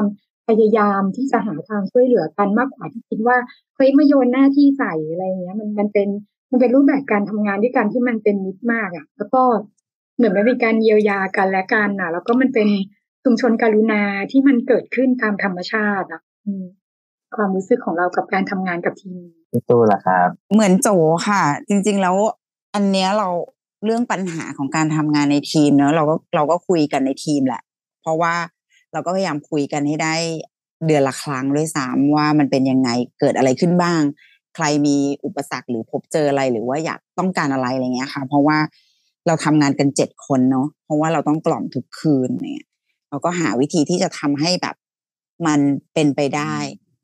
พยายามที่จะหาทางช่วยเหลือกันมากกว่าที่คิดว่าเฮ้ยมาโยนหน้าที่ใส่อะไรอย่างเงี้ยมันเป็นรูปแบบการทำงานด้วยกันที่มันเป็นมิตรมากอ่ะแล้วก็เหมือนมันเป็นการเยียวยากันและกันน่ะแล้วก็มันเป็นชุมชนกรุณาที่มันเกิดขึ้นตามธรรมชาติอ่ะความรู้สึกของเรากับการทำงานกับทีมพี่ตู้ล่ะครับเหมือนโจค่ะจริงๆแล้วอันเนี้ยเราเรื่องปัญหาของการทำงานในทีมเนอะเราก็คุยกันในทีมแหละเพราะว่าเราก็พยายามคุยกันให้ได้เดือนละครั้งด้วยซ้ำว่ามันเป็นยังไงเกิดอะไรขึ้นบ้างใครมีอุปสรรคหรือพบเจออะไรหรือว่าอยากต้องการอะไรอะไรเงี้ยค่ะเพราะว่าเราทำงานกัน7 คนเนาะเพราะว่าเราต้องกล่อมทุกคืนเนี่ยเราก็หาวิธีที่จะทำให้แบบมันเป็นไปได้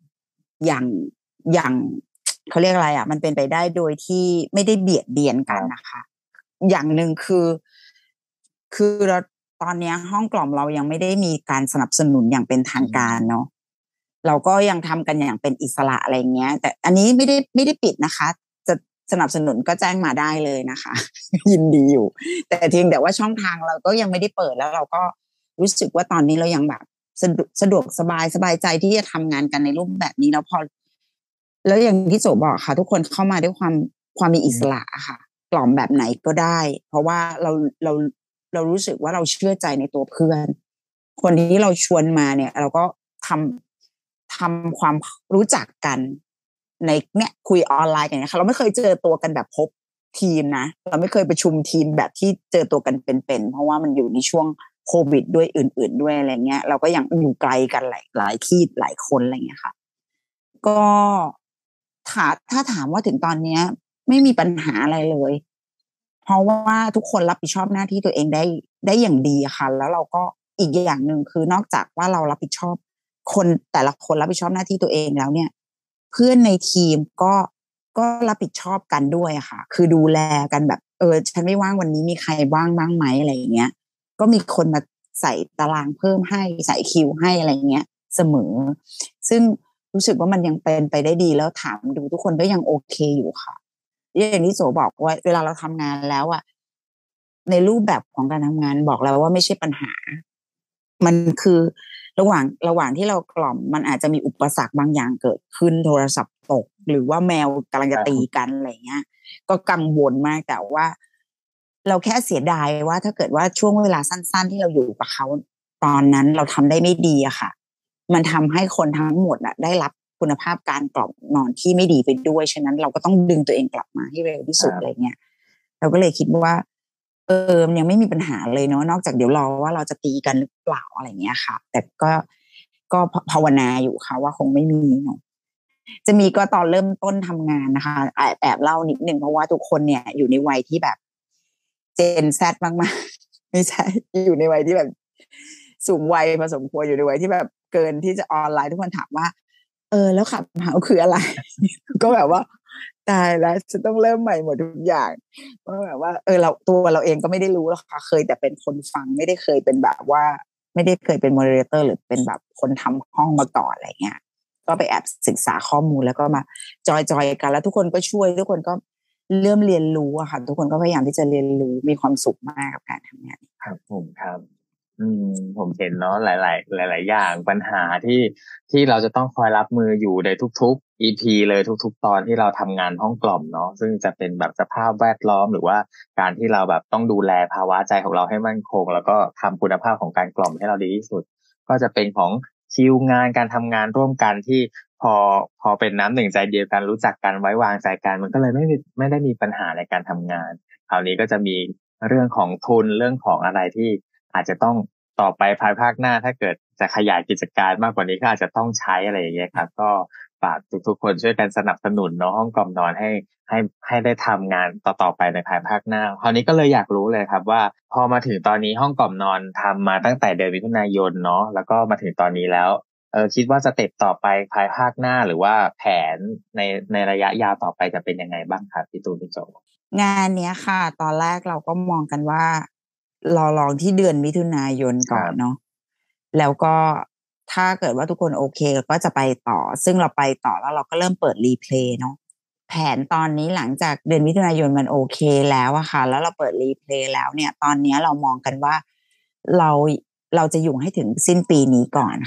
อย่างเขาเรียกอะไรอ่ะมันเป็นไปได้โดยที่ไม่ได้เบียดเบียนกันนะคะอย่างหนึ่งคือเราตอนนี้ห้องกล่อมเรายังไม่ได้มีการสนับสนุนอย่างเป็นทางการเนาะเราก็ยังทำกันอย่างเป็นอิสระอะไรเงี้ยแต่อันนี้ไม่ได้ปิดนะคะจะสนับสนุนก็แจ้งมาได้เลยนะคะ ยินดีอยู่แต่เพียงแต่ว่าช่องทางเราก็ยังไม่ได้เปิดแล้วเราก็รู้สึกว่าตอนนี้เรายังแบบสะดวกสบายใจที่จะทำงานกันในรูปแบบนี้แล้วพอแล้วอย่างที่โจบอกค่ะทุกคนเข้ามาด้วยความมีอิสระค่ะกล่อมแบบไหนก็ได้เพราะว่าเรารู้สึกว่าเราเชื่อใจในตัวเพื่อนคนที่เราชวนมาเนี่ยเราก็ทำความรู้จักกันในเนี่ยคุยออนไลน์กันนะคะเราไม่เคยเจอตัวกันแบบพบทีมนะเราไม่เคยประชุมทีมแบบที่เจอตัวกันเป็นๆเพราะว่ามันอยู่ในช่วงโควิดด้วยอื่นๆด้วยอะไรเงี้ยเราก็ยังอยู่ไกลกันหลายที่หลายคนอะไรเงี้ยค่ะก็ถ้าถามว่าถึงตอนนี้ไม่มีปัญหาอะไรเลยเพราะว่าทุกคนรับผิดชอบหน้าที่ตัวเองได้อย่างดีค่ะแล้วเราก็อีกอย่างหนึ่งคือนอกจากว่าเรารับผิดชอบคนแต่ละคนรับผิดชอบหน้าที่ตัวเองแล้วเนี่ยเพื่อนในทีมก็รับผิดชอบกันด้วยค่ะคือดูแลกันแบบฉันไม่ว่างวันนี้มีใครว่างบ้างไหมอะไรอย่างเงี้ยก็มีคนมาใส่ตารางเพิ่มให้ใส่คิวให้อะไรเงี้ยเสมอซึ่งรู้สึกว่ามันยังเป็นไปได้ดีแล้วถามดูทุกคนก็ยังโอเคอยู่ค่ะอย่างที่โสบอกว่าเวลาเราทำงานแล้วอะในรูปแบบของการทำงานบอกแล้วว่าไม่ใช่ปัญหามันคือระหว่างที่เรากล่อมมันอาจจะมีอุปสรรคบางอย่างเกิดขึ้นโทรศัพท์ตกหรือว่าแมวกำลังจะตีกันอะไรเงี้ยก็กังวลมากแต่ว่าเราแค่เสียดายว่าถ้าเกิดว่าช่วงเวลาสั้นๆที่เราอยู่กับเขาตอนนั้นเราทำได้ไม่ดีอะค่ะมันทำให้คนทั้งหมดอะได้รับคุณภาพการกล่อมนอนที่ไม่ดีไปด้วยฉะนั้นเราก็ต้องดึงตัวเองกลับมาให้เร็วที่สุดอะไรเงี้ยเราก็เลยคิดว่ามันยังไม่มีปัญหาเลยเนาะนอกจากเดี๋ยวรอว่าเราจะตีกันหรือเปล่าอะไรเงี้ยค่ะแต่ก็ภาวนาอยู่ค่ะว่าคงไม่มีเนาะจะมีก็ตอนเริ่มต้นทำงานนะคะแอบเล่านิดนึงเพราะว่าทุกคนเนี่ยอยู่ในวัยที่แบบเจนแซดมากๆไม่ใช่อยู่ในวัยที่แบบสูงวัยพอสมควรอยู่ในวัยที่แบบเกินที่จะออนไลน์ทุกคนถามว่าแล้วขับเฮาคืออะไร ก็แบบว่าตายแล้วจะต้องเริ่มใหม่หมดทุกอย่างก็แบบว่าเราเองก็ไม่ได้รู้หรอกค่ะเคยแต่เป็นคนฟังไม่ได้เคยเป็นแบบว่าไม่ได้เคยเป็นโมเดเลเตอร์หรือเป็นแบบคนทำห้องมาก่อนอะไรเงี้ยก็ไปแอบศึกษาข้อมูลแล้วก็มาจอยกันแล้วทุกคนก็ช่วยทุกคนก็เริ่มเรียนรู้อะค่ะทุกคนก็พยายามที่จะเรียนรู้มีความสุขมากกับการทำงานครับผมครับผมเห็นเนาะหลายอย่างปัญหาที่เราจะต้องคอยรับมืออยู่ในทุกๆ EP เลยทุกๆตอนที่เราทำงานห้องกล่อมเนาะซึ่งจะเป็นแบบสภาพแวดล้อมหรือว่าการที่เราแบบต้องดูแลภาวะใจของเราให้มั่นคงแล้วก็ทำคุณภาพของการกล่อมให้เราดีที่สุดก็จะเป็นของคิวงานการทำงานร่วมกันที่พอเป็นน้ำหนึ่งใจเดียวกันรู้จักกันไว้วางใจกันมันก็เลยไม่ได้มีปัญหาในการทำงานคราวนี้ก็จะมีเรื่องของทุนเรื่องของอะไรที่อาจจะต้องต่อไปภายภาคหน้าถ้าเกิดจะขยายกิจการมากกว่านี้ก็อาจจะต้องใช้อะไรอย่างเงี้ยครับก็ฝากทุกๆคนช่วยกันสนับสนุนเนาะห้องกล่อมนอนให้ได้ทำงานต่อไปในภายภาคหน้าคราวนี้ก็เลยอยากรู้เลยครับว่าพอมาถึงตอนนี้ห้องกล่อมนอนทำมาตั้งแต่เดือนมิถุนายนเนาะแล้วก็มาถึงตอนนี้แล้วคิดว่าสเต็ปต่อไปภายภาคหน้าหรือว่าแผนในระยะยาวต่อไปจะเป็นยังไงบ้างครับพี่ตูนพี่โจงานเนี้ยค่ะตอนแรกเราก็มองกันว่าเราลองที่เดือนมิถุนายนก่อนเนาะแล้วก็ถ้าเกิดว่าทุกคนโอเคก็จะไปต่อซึ่งเราไปต่อแล้วเราก็เริ่มเปิดรีเพลย์เนาะแผนตอนนี้หลังจากเดือนมิถุนายนมันโอเคแล้วอะค่ะแล้วเราเปิดรีเพลย์แล้วเนี่ยตอนนี้เรามองกันว่าเราเราจะอยู่ให้ถึงสิ้นปีนี้ก่อนค่ะ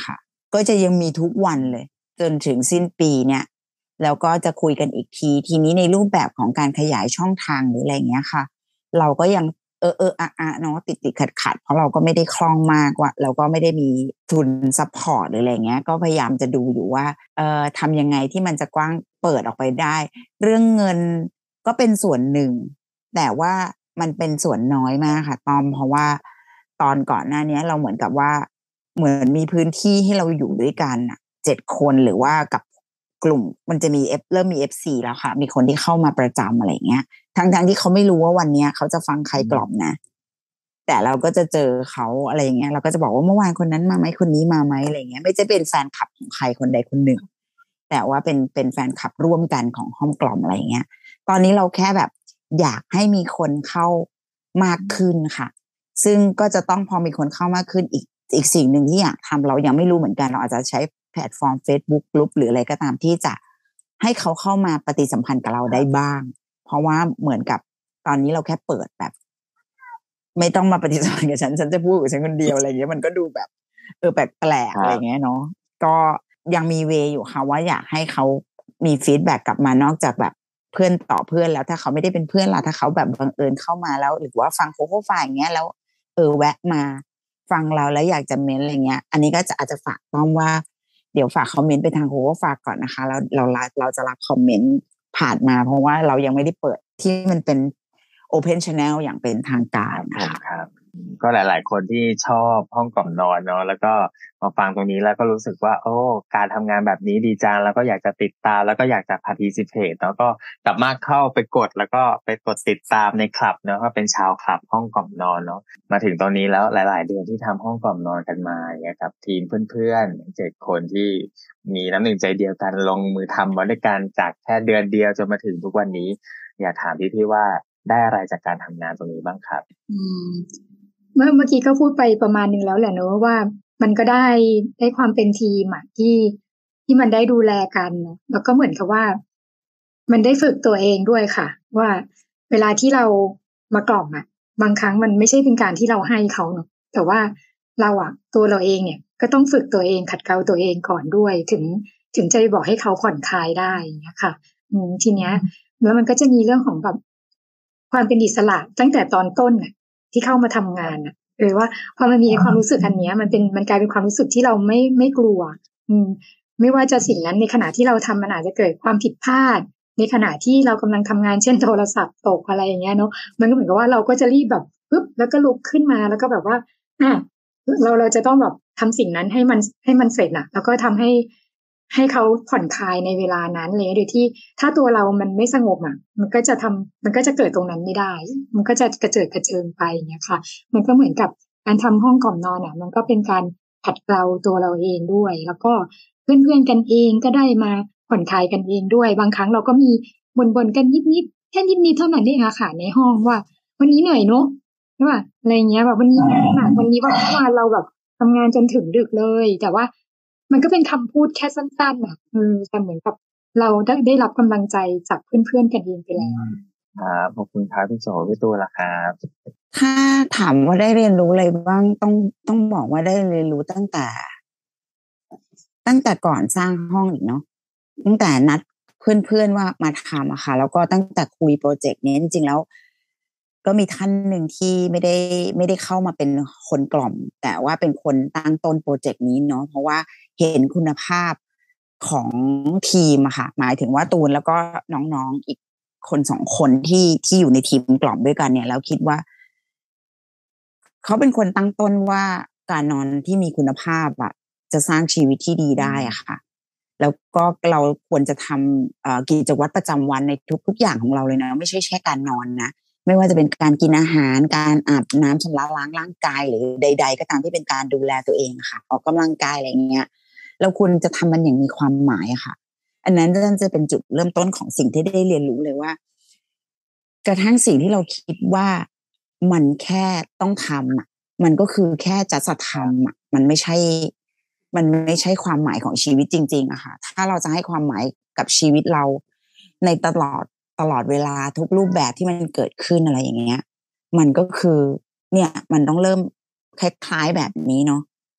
ก็จะยังมีทุกวันเลยจนถึงสิ้นปีเนี่ยแล้วก็จะคุยกันอีกทีนี้ในรูปแบบของการขยายช่องทางหรืออะไรเงี้ยค่ะเราก็ยังเนาะติดขัดเพราะเราก็ไม่ได้คล่องมากว่าเราก็ไม่ได้มีทุนซัพพอร์ตหรืออะไรเงี้ยก็พยายามจะดูอยู่ว่าทำยังไงที่มันจะกว้างเปิดออกไปได้เรื่องเงินก็เป็นส่วนหนึ่งแต่ว่ามันเป็นส่วนน้อยมากค่ะต้อมเพราะว่าตอนก่อนหน้านี้เราเหมือนกับว่าเหมือนมีพื้นที่ให้เราอยู่ด้วยกัน7 คนหรือว่ากับกลุ่มมันจะมีเริ่มมี FC แล้วค่ะมีคนที่เข้ามาประจำอะไรเงี้ยทั้งที่เขาไม่รู้ว่าวันนี้เขาจะฟังใครกล่อมนะแต่เราก็จะเจอเขาอะไรเงี้ยเราก็จะบอกว่าเมื่อวานคนนั้นมาไหมคนนี้มาไหมอะไรเงี้ยไม่จะเป็นแฟนคลับของใครคนใดคนหนึ่งแต่ว่าเป็นแฟนคลับร่วมกันของห้องกล่อมอะไรเงี้ยตอนนี้เราแค่แบบอยากให้มีคนเข้ามากขึ้นค่ะซึ่งก็จะต้องพอมีคนเข้ามากขึ้นอีกสิ่งหนึ่งที่อยากทำเรายังไม่รู้เหมือนกันเราอาจจะใช้แพลตฟอร์ม Facebook กลุ่มหรืออะไรก็ตามที่จะให้เขาเข้ามาปฏิสัมพันธ์กับเราได้บ้างเพราะว่าเหมือนกับตอนนี้เราแค่เปิดแบบไม่ต้องมาปฏิสัมพันธ์กับฉันจะพูดกับฉันคนเดียวอะไรอย่างเงี้ยมันก็ดูแบบแปลกๆอะไรอย่างเงี้ยเนาะก็ยังมีเวอยู่ค่ะว่าอยากให้เขามีฟีดแบ็กกลับมานอกจากแบบเพื่อนต่อเพื่อนแล้วถ้าเขาไม่ได้เป็นเพื่อนล่ะถ้าเขาแบบบังเอิญเข้ามาแล้วหรือว่าฟังโคโค่ไฟล์อย่างเงี้ยแล้วแวะมาฟังเราแล้วอยากจะเม้นอะไรเงี้ยอันนี้ก็อาจจะฝากต้อมว่าเดี๋ยวฝากคอมเมนต์ไปทางโคโค่ฝากก่อนนะคะแล้วเราจะรับคอมเมนต์ผ่านมาเพราะว่าเรายังไม่ได้เปิดที่มันเป็น Open Channel อย่างเป็นทางการครับก็หลายๆคนที่ชอบห้องกล่อมนอนเนาะแล้วก็มาฟังตรงนี้แล้วก็รู้สึกว่าโอ้การทำงานแบบนี้ดีจังแล้วก็อยากจะติดตามแล้วก็อยากจะ participate แล้วก็สามารถเข้าไปกดแล้วก็ไปกดติดตามในคลับเนาะก็เป็นชาวคลับห้องกล่อมนอนเนาะมาถึงตอนนี้แล้วหลายๆเดือนที่ทำห้องกล่อมนอนกันมาอย่างเงี้ยครับทีมเพื่อนๆ7 คนที่มีน้ำหนึ่งใจเดียวกันลงมือทำมาด้วยกันจากแค่เดือนเดียวจนมาถึงทุกวันนี้อยากถามพี่ว่าได้อะไรจากการทำงานตรงนี้บ้างครับเมื่อกี้ก็พูดไปประมาณนึงแล้วแหละเนอะว่ามันก็ได้ความเป็นทีมที่มันได้ดูแลกันเนอะแล้วก็เหมือนกับว่ามันได้ฝึกตัวเองด้วยค่ะว่าเวลาที่เรามากล่อมบางครั้งมันไม่ใช่เป็นการที่เราให้เขาเนอะแต่ว่าเราตัวเราเองเนี่ยก็ต้องฝึกตัวเองขัดเกลาตัวเองก่อนด้วยถึงจะไปบอกให้เขาผ่อนคลายได้นะคะทีเนี้ยแล้วมันก็จะมีเรื่องของแบบความเป็นอิสระตั้งแต่ตอนต้นที่เข้ามาทำงานว่าพอมันมีความรู้สึกอันนี้มันกลายเป็นความรู้สึกที่เราไม่กลัวไม่ว่าจะสิ่งนั้นในขณะที่เราทำมันอาจจะเกิดความผิดพลาดในขณะที่เรากำลังทำงานเช่นโทรศัพท์ตกอะไรอย่างเงี้ยเนาะมันก็เหมือนกับว่าเราก็จะรีบแบบปึ๊บแล้วก็ลุกขึ้นมาแล้วก็แบบว่าเราจะต้องแบบทำสิ่งนั้นให้มันเสร็จแล้วก็ทำให้เขาผ่อนคลายในเวลานั้นเลยโดยที่ถ้าตัวเรามันไม่สงบมันก็จะเกิดตรงนั้นไม่ได้มันก็จะกระเจิดกระเจิงไปอย่างเงี้ยค่ะมันก็เหมือนกับการทำห้องกล่อมนอนมันก็เป็นการขัดเกลาตัวเราเองด้วยแล้วก็เพื่อนๆกันเองก็ได้มาผ่อนคลายกันเองด้วยบางครั้งเราก็มีบ่นกันนิดๆแค่นิดๆเท่านั้นเองค่ะในห้องว่าวันนี้เหนื่อยเนอะใช่ป่ะอะไรเงี้ยแบบวันนี้วันนี้ว่าเราแบบทำงานจนถึงดึกเลยแต่ว่ามันก็เป็นคำพูดแค่สั้นๆแต่เหมือนกับเราได้รับกำลังใจจากเพื่อนๆกันเองไปแล้วครับขอบคุณครับพี่โจพี่ตัวละครับถ้าถามว่าได้เรียนรู้อะไรบ้างต้องบอกว่าได้เรียนรู้ตั้งแต่ก่อนสร้างห้องอีกเนาะตั้งแต่นัดเพื่อนๆว่ามาทำค่ะแล้วก็ตั้งแต่คุยโปรเจกต์นี้จริงๆแล้วก็มีท่านหนึ่งที่ไม่ได้เข้ามาเป็นคนกล่อมแต่ว่าเป็นคนตั้งต้นโปรเจกต์นี้เนาะเพราะว่าเห็นคุณภาพของทีมค่ะหมายถึงว่าตูนแล้วก็น้องๆอีกคน2 คนที่อยู่ในทีมกล่อมด้วยกันเนี่ยแล้วคิดว่าเขาเป็นคนตั้งต้นว่าการนอนที่มีคุณภาพจะสร้างชีวิตที่ดีได้ค่ะแล้วก็เราควรจะทำกิจวัตรประจำวันในทุกอย่างของเราเลยนะไม่ใช่แค่การนอนนะไม่ว่าจะเป็นการกินอาหารการอาบน้ำชำระล้างร่างกายหรือใดๆก็ตามที่เป็นการดูแลตัวเองค่ะออกกำลังกายอะไรเงี้ยเราควรจะทำมันอย่างมีความหมายค่ะอันนั้นจะเป็นจุดเริ่มต้นของสิ่งที่ได้เรียนรู้เลยว่ากระทั่งสิ่งที่เราคิดว่ามันแค่ต้องทำมันก็คือแค่จัดทำมันไม่ใช่ความหมายของชีวิตจริงๆอะค่ะถ้าเราจะให้ความหมายกับชีวิตเราในตลอดเวลาทุกรูปแบบที่มันเกิดขึ้นอะไรอย่างเงี้ยมันก็คือเนี่ยมันต้องเริ่มคล้ายๆแบบนี้เนาะ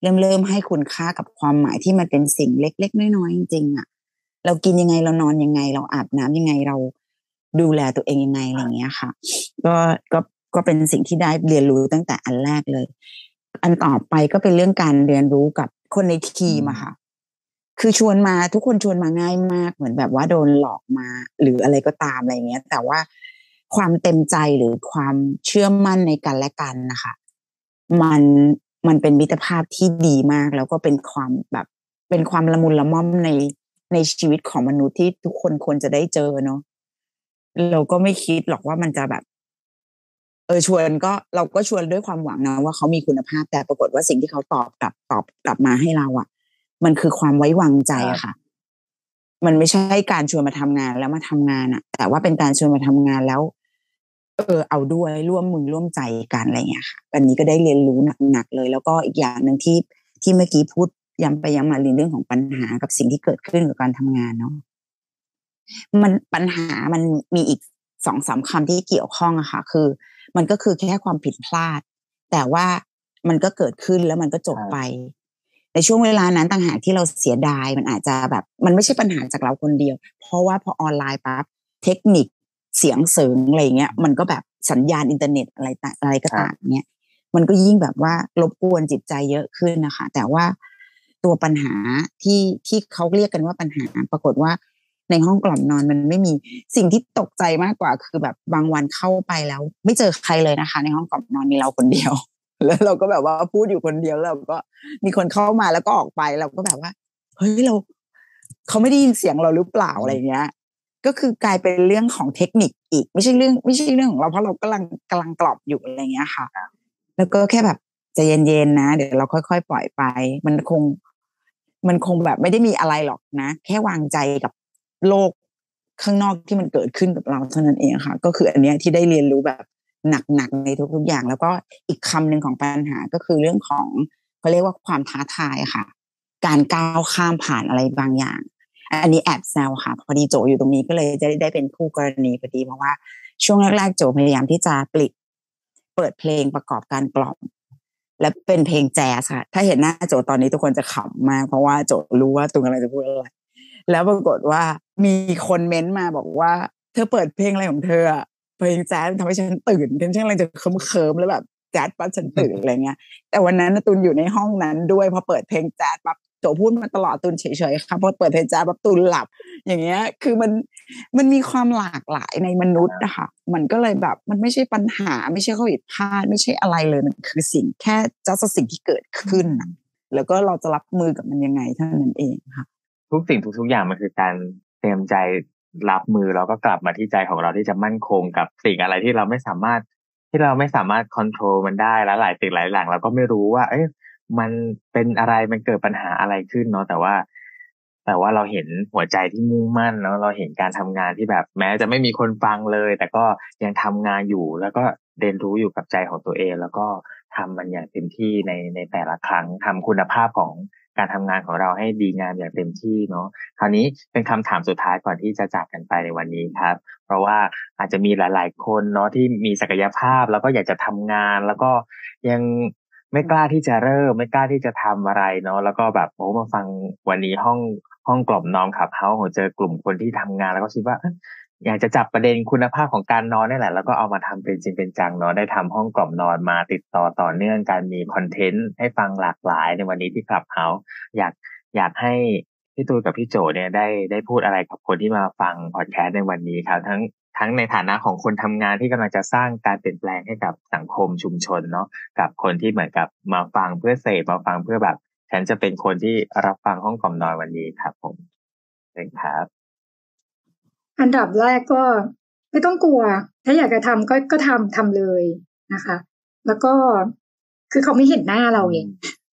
เริ่มให้คุณค่ากับความหมายที่มันเป็นสิ่งเล็กๆน้อยๆจริงๆอ่ะเรากินยังไงเรานอนยังไงเราอาบน้ำยังไงเราดูแลตัวเองยังไงอะไรอย่างเงี้ยค่ะก็ก็ก็เป็นสิ่งที่ได้เรียนรู้ตั้งแต่อันแรกเลยอันต่อไปก็เป็นเรื่องการเรียนรู้กับคนในทีมอะค่ะคือชวนมาทุกคนชวนมาง่ายมากเหมือนแบบว่าโดนหลอกมาหรืออะไรก็ตามอะไรเงี้ยแต่ว่าความเต็มใจหรือความเชื่อมั่นในกันและกันนะคะมันมันเป็นมิตรภาพที่ดีมากแล้วก็เป็นความแบบเป็นความละมุนละม่อมในชีวิตของมนุษย์ที่ทุกคนควรจะได้เจอเนาะเราก็ไม่คิดหรอกว่ามันจะแบบชวนก็เราก็ชวนด้วยความหวังนะว่าเขามีคุณภาพแต่ปรากฏว่าสิ่งที่เขาตอบกลับมาให้เราอ่ะมันคือความไว้วางใจอะค่ะมันไม่ใช่การชวนมาทำงานแล้วมาทำงานอะแต่ว่าเป็นการชวนมาทำงานแล้วเอาด้วยร่วมมือร่วมใจกันอะไรเงี้ยค่ะอันนี้ก็ได้เรียนรู้หนักๆเลยแล้วก็อีกอย่างหนึ่งที่เมื่อกี้พูดย้ำไปย้ำมาเรื่องของปัญหากับสิ่งที่เกิดขึ้นกับการทำงานเนาะมันปัญหามันมีอีก2-3คำที่เกี่ยวข้องอะค่ะคือมันก็คือแค่ความผิดพลาดแต่ว่ามันก็เกิดขึ้นแล้วมันก็จบไปในช่วงเวลานั้นต่างหากที่เราเสียดายมันอาจจะแบบมันไม่ใช่ปัญหาจากเราคนเดียวเพราะว่าพอออนไลน์ปั๊บเทคนิคเสียงเสริงอะไรเงี้ยมันก็แบบสัญญาณอินเทอร์เน็ตอะไรก็ตามเงี้ยมันก็ยิ่งแบบว่ารบกวนจิตใจเยอะขึ้นนะคะแต่ว่าตัวปัญหาที่เขาเรียกกันว่าปัญหาปรากฏว่าในห้องกล่อมนอนมันไม่มีสิ่งที่ตกใจมากกว่าคือแบบบางวันเข้าไปแล้วไม่เจอใครเลยนะคะในห้องกล่อมนอนมีเราคนเดียวแล้วเราก็แบบว่าพูดอยู่คนเดียวแล้วก็มีคนเข้ามาแล้วก็ออกไปเราก็แบบว่าเฮ้ยเขาไม่ได้ยินเสียงเราหรือเปล่าอะไรเงี้ยก็คือกลายเป็นเรื่องของเทคนิคอีกไม่ใช่เรื่องของเราเพราะเรากำลังกรอบอยู่อะไรเงี้ยค่ะแล้วก็แค่แบบใจเย็นๆนะเดี๋ยวเราค่อยๆปล่อยไปมันคงแบบไม่ได้มีอะไรหรอกนะแค่วางใจกับโลกข้างนอกที่มันเกิดขึ้นกับเราเท่านั้นเองค่ะก็คืออันเนี้ยที่ได้เรียนรู้แบบหนักในทุกๆอย่างแล้วก็อีกคำหนึ่งของปัญหาก็คือเรื่องของเขาเรียกว่าความท้าทายค่ะการก้าวข้ามผ่านอะไรบางอย่างอันนี้แอบแซวค่ะพอดีโจอยู่ตรงนี้ก็เลยจะได้เป็นคู่กรณีพอดีเพราะว่าช่วงแรกๆโจพยายามที่จะเปิดเพลงประกอบการกล่อมและเป็นเพลงแจ๊สค่ะถ้าเห็นหน้าโจตอนนี้ทุกคนจะขำมากเพราะว่าโจรู้ว่าตุงอะไรจะพูดอะไรแล้วปรากฏว่ามีคนเม้นต์มาบอกว่าเธอเปิดเพลงอะไรของเธอเพลงแจ๊สทำให้ฉันตื่นฉันกำลังจะเคิมแล้วแบบแจ๊สปั๊บฉันตื่นอะไรเงี้ยแต่วันนั้นตุนอยู่ในห้องนั้นด้วยพอเปิดเพลงแจ๊สปั๊บโจพูดมาตลอดตุนเฉยๆค่ะพอเปิดเพลงแจ๊สปั๊บตุนหลับอย่างเงี้ยคือมันมีความหลากหลายในมนุษย์นะคะมันก็เลยแบบมันไม่ใช่ปัญหาไม่ใช่ข้อผิดพลาดไม่ใช่อะไรเลยมันคือสิ่งแค่สิ่งที่เกิดขึ้นแล้วก็เราจะรับมือกับมันยังไงเท่านั้นเองค่ะทุกสิ่งทุกอย่างมันคือการเตรียมใจรับมือแล้วก็กลับมาที่ใจของเราที่จะมั่นคงกับสิ่งอะไรที่เราไม่สามารถคอนโทรลมันได้แล้วหลายสิ่งหลายอย่างเราก็ไม่รู้ว่ามันเป็นอะไรมันเกิดปัญหาอะไรขึ้นเนาะแต่ว่าเราเห็นหัวใจที่มุ่งมั่นแล้วเราเห็นการทำงานที่แบบแม้จะไม่มีคนฟังเลยแต่ก็ยังทำงานอยู่แล้วก็เรียนรู้อยู่กับใจของตัวเองแล้วก็ทำมันอย่างเต็มที่ในแต่ละครั้งทำคุณภาพของการทำงานของเราให้ดีงามอย่างเต็มที่เนาะคราวนี้เป็นคำถามสุดท้ายก่อนที่จะจากกันไปในวันนี้ครับเพราะว่าอาจจะมีหลายๆคนเนาะที่มีศักยภาพแล้วก็อยากจะทำงานแล้วก็ยังไม่กล้าที่จะเริ่มไม่กล้าที่จะทำอะไรเนาะแล้วก็แบบมาฟังวันนี้ห้องกล่อมนอนขับเฮาส์เจอกลุ่มคนที่ทำงานแล้วก็คิดว่าอยากจะจับประเด็นคุณภาพของการนอนนี่แหละแล้วก็เอามาทำเป็นจริงเป็นจังเนาะได้ทำห้องกล่อมนอนมาติดต่อเนื่องการมีคอนเทนต์ให้ฟังหลากหลายในวันนี้ที่ขับเฮาส์อยากให้พี่ตูนกับพี่โจเนี่ยได้พูดอะไรกับคนที่มาฟังพอดแคสต์ในวันนี้ครับทั้งในฐานะของคนทำงานที่กำลังจะสร้างการเปลี่ยนแปลงให้กับสังคมชุมชนเนาะกับคนที่เหมือนกับมาฟังเพื่อเสพมาฟังเพื่อแบบฉันจะเป็นคนที่รับฟังห้องกล่อมนอนวันนี้ครับผมเป็นครับอันดับแรกก็ไม่ต้องกลัวถ้าอยากจะทำก็ทำเลยนะคะ แล้วก็คือเขาไม่เห็นหน้าเราไง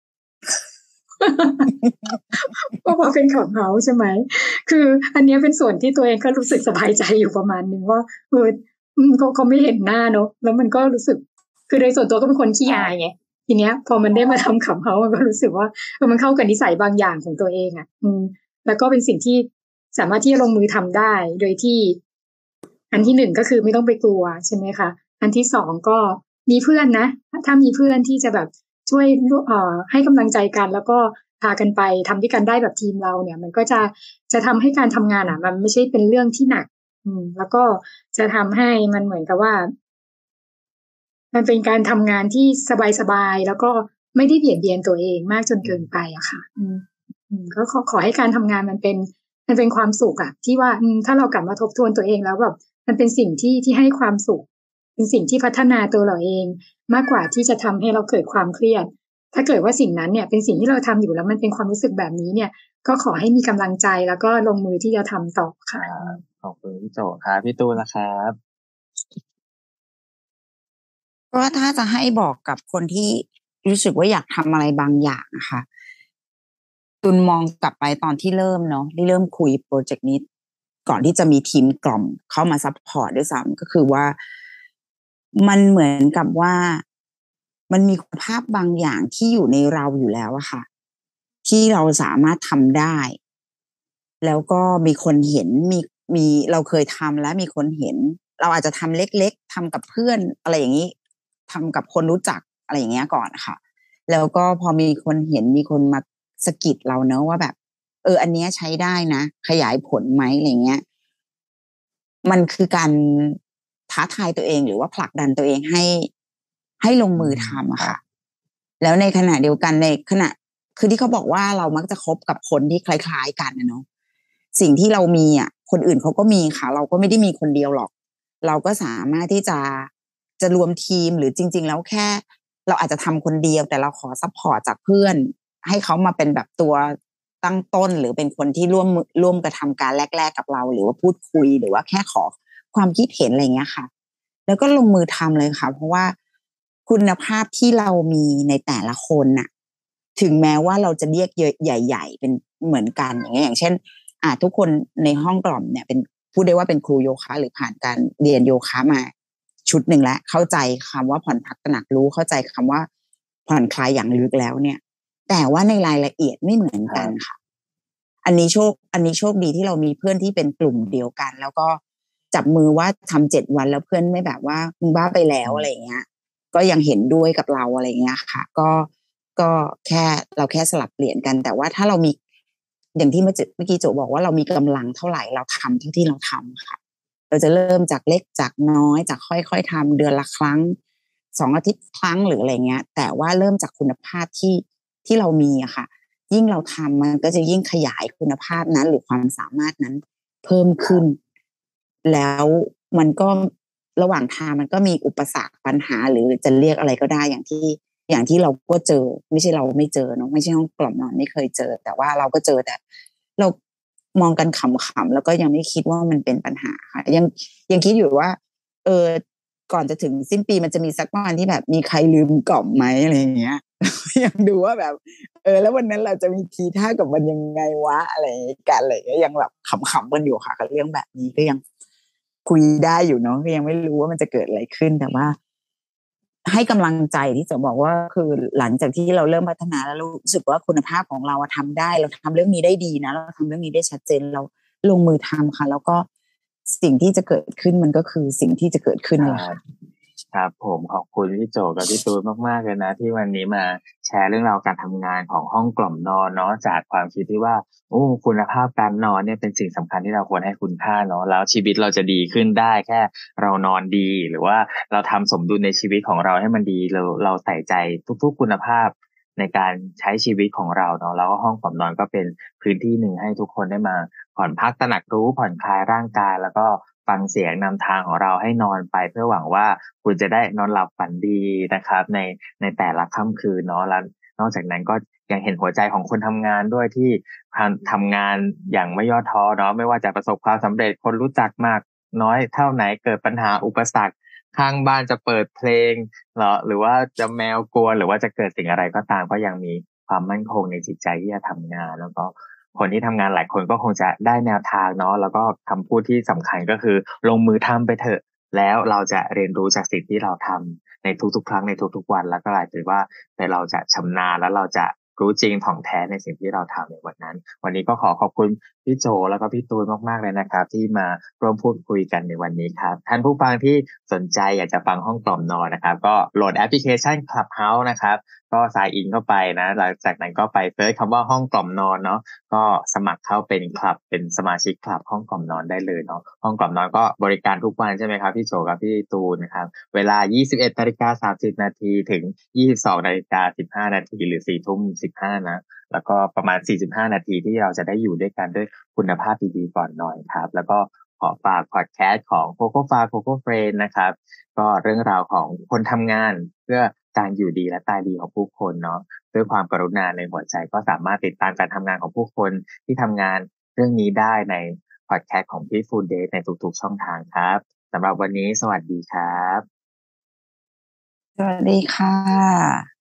ก็พอเป็นของเขาใช่ไหมคืออันนี้เป็นส่วนที่ตัวเองก็รู้สึกสบายใจอยู่ประมาณนึงว่าเขาไม่เห็นหน้าเนอะแล้วมันก็รู้สึกคือโดยส่วนตัวก็เป็นคนขี้อายไงทีเนี้ยพอมันได้มาทำของเขามันก็รู้สึกว่ามันเข้ากับนิสัยบางอย่างของตัวเองอ่ะแล้วก็เป็นสิ่งที่สามารถที่จะลงมือทำได้โดยที่อันที่หนึ่งก็คือไม่ต้องไปกลัวใช่ไหมคะอันที่สองก็มีเพื่อนนะถ้ามีเพื่อนที่จะแบบช่วยให้กำลังใจกันแล้วก็พากันไปทำด้วยกันได้แบบทีมเราเนี่ยมันก็จะทำให้การทำงานมันไม่ใช่เป็นเรื่องที่หนักแล้วก็จะทำให้มันเหมือนกับว่ามันเป็นการทำงานที่สบายๆแล้วก็ไม่ได้เบียดเบียนตัวเองมากจนเกินไปอะค่ะก็ขอให้การทำงานมันเป็นความสุขอะที่ว่าถ้าเรากลับมาทบทวนตัวเองแล้วแบบมันเป็นสิ่งที่ให้ความสุขเป็นสิ่งที่พัฒนาตัวเราเองมากกว่าที่จะทำให้เราเกิดความเครียดถ้าเกิดว่าสิ่งนั้นเนี่ยเป็นสิ่งที่เราทำอยู่แล้วมันเป็นความรู้สึกแบบนี้เนี่ยก็ขอให้มีกำลังใจแล้วก็ลงมือที่จะทำต่อค่ะขอบคุณพี่โจครับพี่ตูนนะครับก็ถ้าจะให้บอกกับคนที่รู้สึกว่าอยากทำอะไรบางอย่างนะคะตุนมองกลับไปตอนที่เริ่มเนาะที่เริ่มคุยโปรเจกต์นี้ก่อนที่จะมีทีมกล่อมเข้ามาซัพพอร์ตด้วยซ้ำก็คือว่ามันเหมือนกับว่ามันมีคุณภาพบางอย่างที่อยู่ในเราอยู่แล้วอะค่ะที่เราสามารถทำได้แล้วก็มีคนเห็นมีเราเคยทำแล้วมีคนเห็นเราอาจจะทำเล็กๆทำกับเพื่อนอะไรอย่างนี้ทำกับคนรู้จักอะไรอย่างเงี้ยก่อนค่ะแล้วก็พอมีคนเห็นมีคนมาสะกิดเราเนอะว่าแบบอันเนี้ยใช้ได้นะขยายผลไหมอะไรเงี้ยมันคือการท้าทายตัวเองหรือว่าผลักดันตัวเองให้ลงมือทำอะค่ะแล้วในขณะเดียวกันในขณะคือที่เขาบอกว่าเรามักจะคบกับคนที่คล้ายๆกันนะเนาะสิ่งที่เรามีอ่ะคนอื่นเขาก็มีค่ะเราก็ไม่ได้มีคนเดียวหรอกเราก็สามารถที่จะรวมทีมหรือจริงๆแล้วแค่เราอาจจะทำคนเดียวแต่เราขอซัพพอร์ตจากเพื่อนให้เขามาเป็นแบบตัวตั้งต้นหรือเป็นคนที่ร่วมกระทำการแรกๆกับเราหรือว่าพูดคุยหรือว่าแค่ขอความคิดเห็นอะไรเงี้ยค่ะแล้วก็ลงมือทำเลยค่ะเพราะว่าคุณภาพที่เรามีในแต่ละคนน่ะถึงแม้ว่าเราจะเรียกใหญ่ๆเป็นเหมือนกันอย่างเงี้ยอย่างเช่นทุกคนในห้องกล่อมเนี่ยเป็นพูดได้ว่าเป็นครูโยคะหรือผ่านการเรียนโยคะมาชุดหนึ่งแล้วเข้าใจคำว่าผ่อนพักตระหนักรู้เข้าใจคำว่าผ่อนคลายอย่างลึกแล้วเนี่ยแต่ว่าในรายละเอียดไม่เหมือนกันค่ะอันนี้โชคดีที่เรามีเพื่อนที่เป็นกลุ่มเดียวกันแล้วก็จับมือว่าทำ7 วันแล้วเพื่อนไม่แบบว่ามึงบ้าไปแล้วอะไรเงี้ยก็ยังเห็นด้วยกับเราอะไรเงี้ยค่ะก็แค่เราแค่สลับเปลี่ยนกันแต่ว่าถ้าเรามีอย่างที่เมื่อกี้โจบอกว่าเรามีกำลังเท่าไหร่เราทำเท่าที่เราทำค่ะเราจะเริ่มจากเล็กจากน้อยจากค่อยๆทำเดือนละครั้ง2 อาทิตย์ครั้งหรืออะไรเงี้ยแต่ว่าเริ่มจากคุณภาพที่เรามีอะค่ะยิ่งเราทำมันก็จะยิ่งขยายคุณภาพนั้นหรือความสามารถนั้นเพิ่มขึ้นแล้วมันก็ระหว่างทางมันก็มีอุปสรรคปัญหาหรือจะเรียกอะไรก็ได้อย่างที่เราก็เจอไม่ใช่เราไม่เจอเนาะไม่ใช่ห้องกล่อมนอนไม่เคยเจอแต่ว่าเราก็เจอแต่เรามองกันขำๆแล้วก็ยังไม่คิดว่ามันเป็นปัญหาค่ะยังคิดอยู่ว่าก่อนจะถึงสิ้นปีมันจะมีสักวันที่แบบมีใครลืมกล่อมไหมอะไรอย่างเงี้ยยังดูว่าแบบแล้ววันนั้นเราจะมีทีท่ากับมันยังไงวะอะไรกันอะไรยังแบบขำๆกันอยู่ค่ะกับเรื่องแบบนี้ก็ยังคุยได้อยู่เนาะก็ยังไม่รู้ว่ามันจะเกิดอะไรขึ้นแต่ว่าให้กำลังใจที่จะบอกว่าคือหลังจากที่เราเริ่มพัฒนาแล้วรู้สึกว่าคุณภาพของเราทำได้เราทำเรื่องนี้ได้ดีนะเราทำเรื่องนี้ได้ชัดเจนเราลงมือทำค่ะแล้วก็สิ่งที่จะเกิดขึ้นมันก็คือสิ่งที่จะเกิดขึ้นนั่นแหละค่ะครับผมขอบคุณพี่โจกับพี่ตูนมากๆเลยนะที่วันนี้มาแชร์เรื่องราวการทำงานของห้องกล่อมนอนเนาะจากความคิดที่ว่าคุณภาพการนอนเนี่ยเป็นสิ่งสำคัญที่เราควรให้คุณค่าเนาะแล้วชีวิตเราจะดีขึ้นได้แค่เรานอนดีหรือว่าเราทำสมดุลในชีวิตของเราให้มันดีเราใส่ใจทุกๆคุณภาพในการใช้ชีวิตของเราเนาะแล้วก็ห้องกล่อมนอนก็เป็นพื้นที่หนึ่งให้ทุกคนได้มาผ่อนพักตระหนักรู้ผ่อนคลายร่างกายแล้วก็ฟังเสียงนำทางของเราให้นอนไปเพื่อหวังว่าคุณจะได้นอนหลับฝันดีนะครับในแต่ละค่ำคืนเนาะแล้วนอกจากนั้นก็ยังเห็นหัวใจของคนทำงานด้วยที่ทำงานอย่างไม่ย่อท้อเนาะไม่ว่าจะประสบความสำเร็จคนรู้จักมากน้อยเท่าไหนเกิดปัญหาอุปสรรคข้างบ้านจะเปิดเพลงหรือว่าจะแมวกวนหรือว่าจะเกิดสิ่งอะไรก็ตามก็ยังมีความมั่นคงในจิตใจที่จะทำงานแล้วก็คนที่ทำงานหลายคนก็คงจะได้แนวทางเนาะแล้วก็คำพูดที่สำคัญก็คือลงมือทำไปเถอะแล้วเราจะเรียนรู้จากสิ่งที่เราทำในทุกๆครั้งในทุกๆวันแล้วก็หลายถือว่าแต่เราจะชำนาญแล้วเราจะรู้จริงถ่องแท้ในสิ่งที่เราทำในวันนั้นวันนี้ก็ขอบคุณพี่โจแล้วก็พี่ตูนมากๆเลยนะครับที่มาร่วมพูดคุยกันในวันนี้ครับท่านผู้ฟังที่สนใจอยากจะฟังห้องกล่อมนอนนะครับก็โหลดแอปพลิเคชัน Clubhouse นะครับก็sign inเข้าไปนะหลังจากนั้นก็ไปเสิร์ชคำว่าห้องกล่อมนอนเนาะก็สมัครเข้าเป็นคลับเป็นสมาชิกคลับห้องกล่อมนอนได้เลยเนาะห้องกล่อมนอนก็บริการทุกวันใช่ไหมครับพี่โจกับพี่ตูนนะครับเวลา 21:30 นถึง 22:15 นหรือ 4:15 นะแล้วก็ประมาณ45 นาทีที่เราจะได้อยู่ด้วยกันด้วยคุณภาพดีๆก่อนนอนครับแล้วก็ขอฝากพอดแคสต์ของ Coco Fa Coco Friend นะครับก็เรื่องราวของคนทำงานเพื่อการอยู่ดีและตายดีของผู้คนเนาะด้วยความกรุณาในหัวใจก็สามารถติดตามการทำงานของผู้คนที่ทำงานเรื่องนี้ได้ในพอดแคสต์ของ Peaceful Days ในทุกๆช่องทางครับสำหรับวันนี้สวัสดีครับสวัสดีค่ะ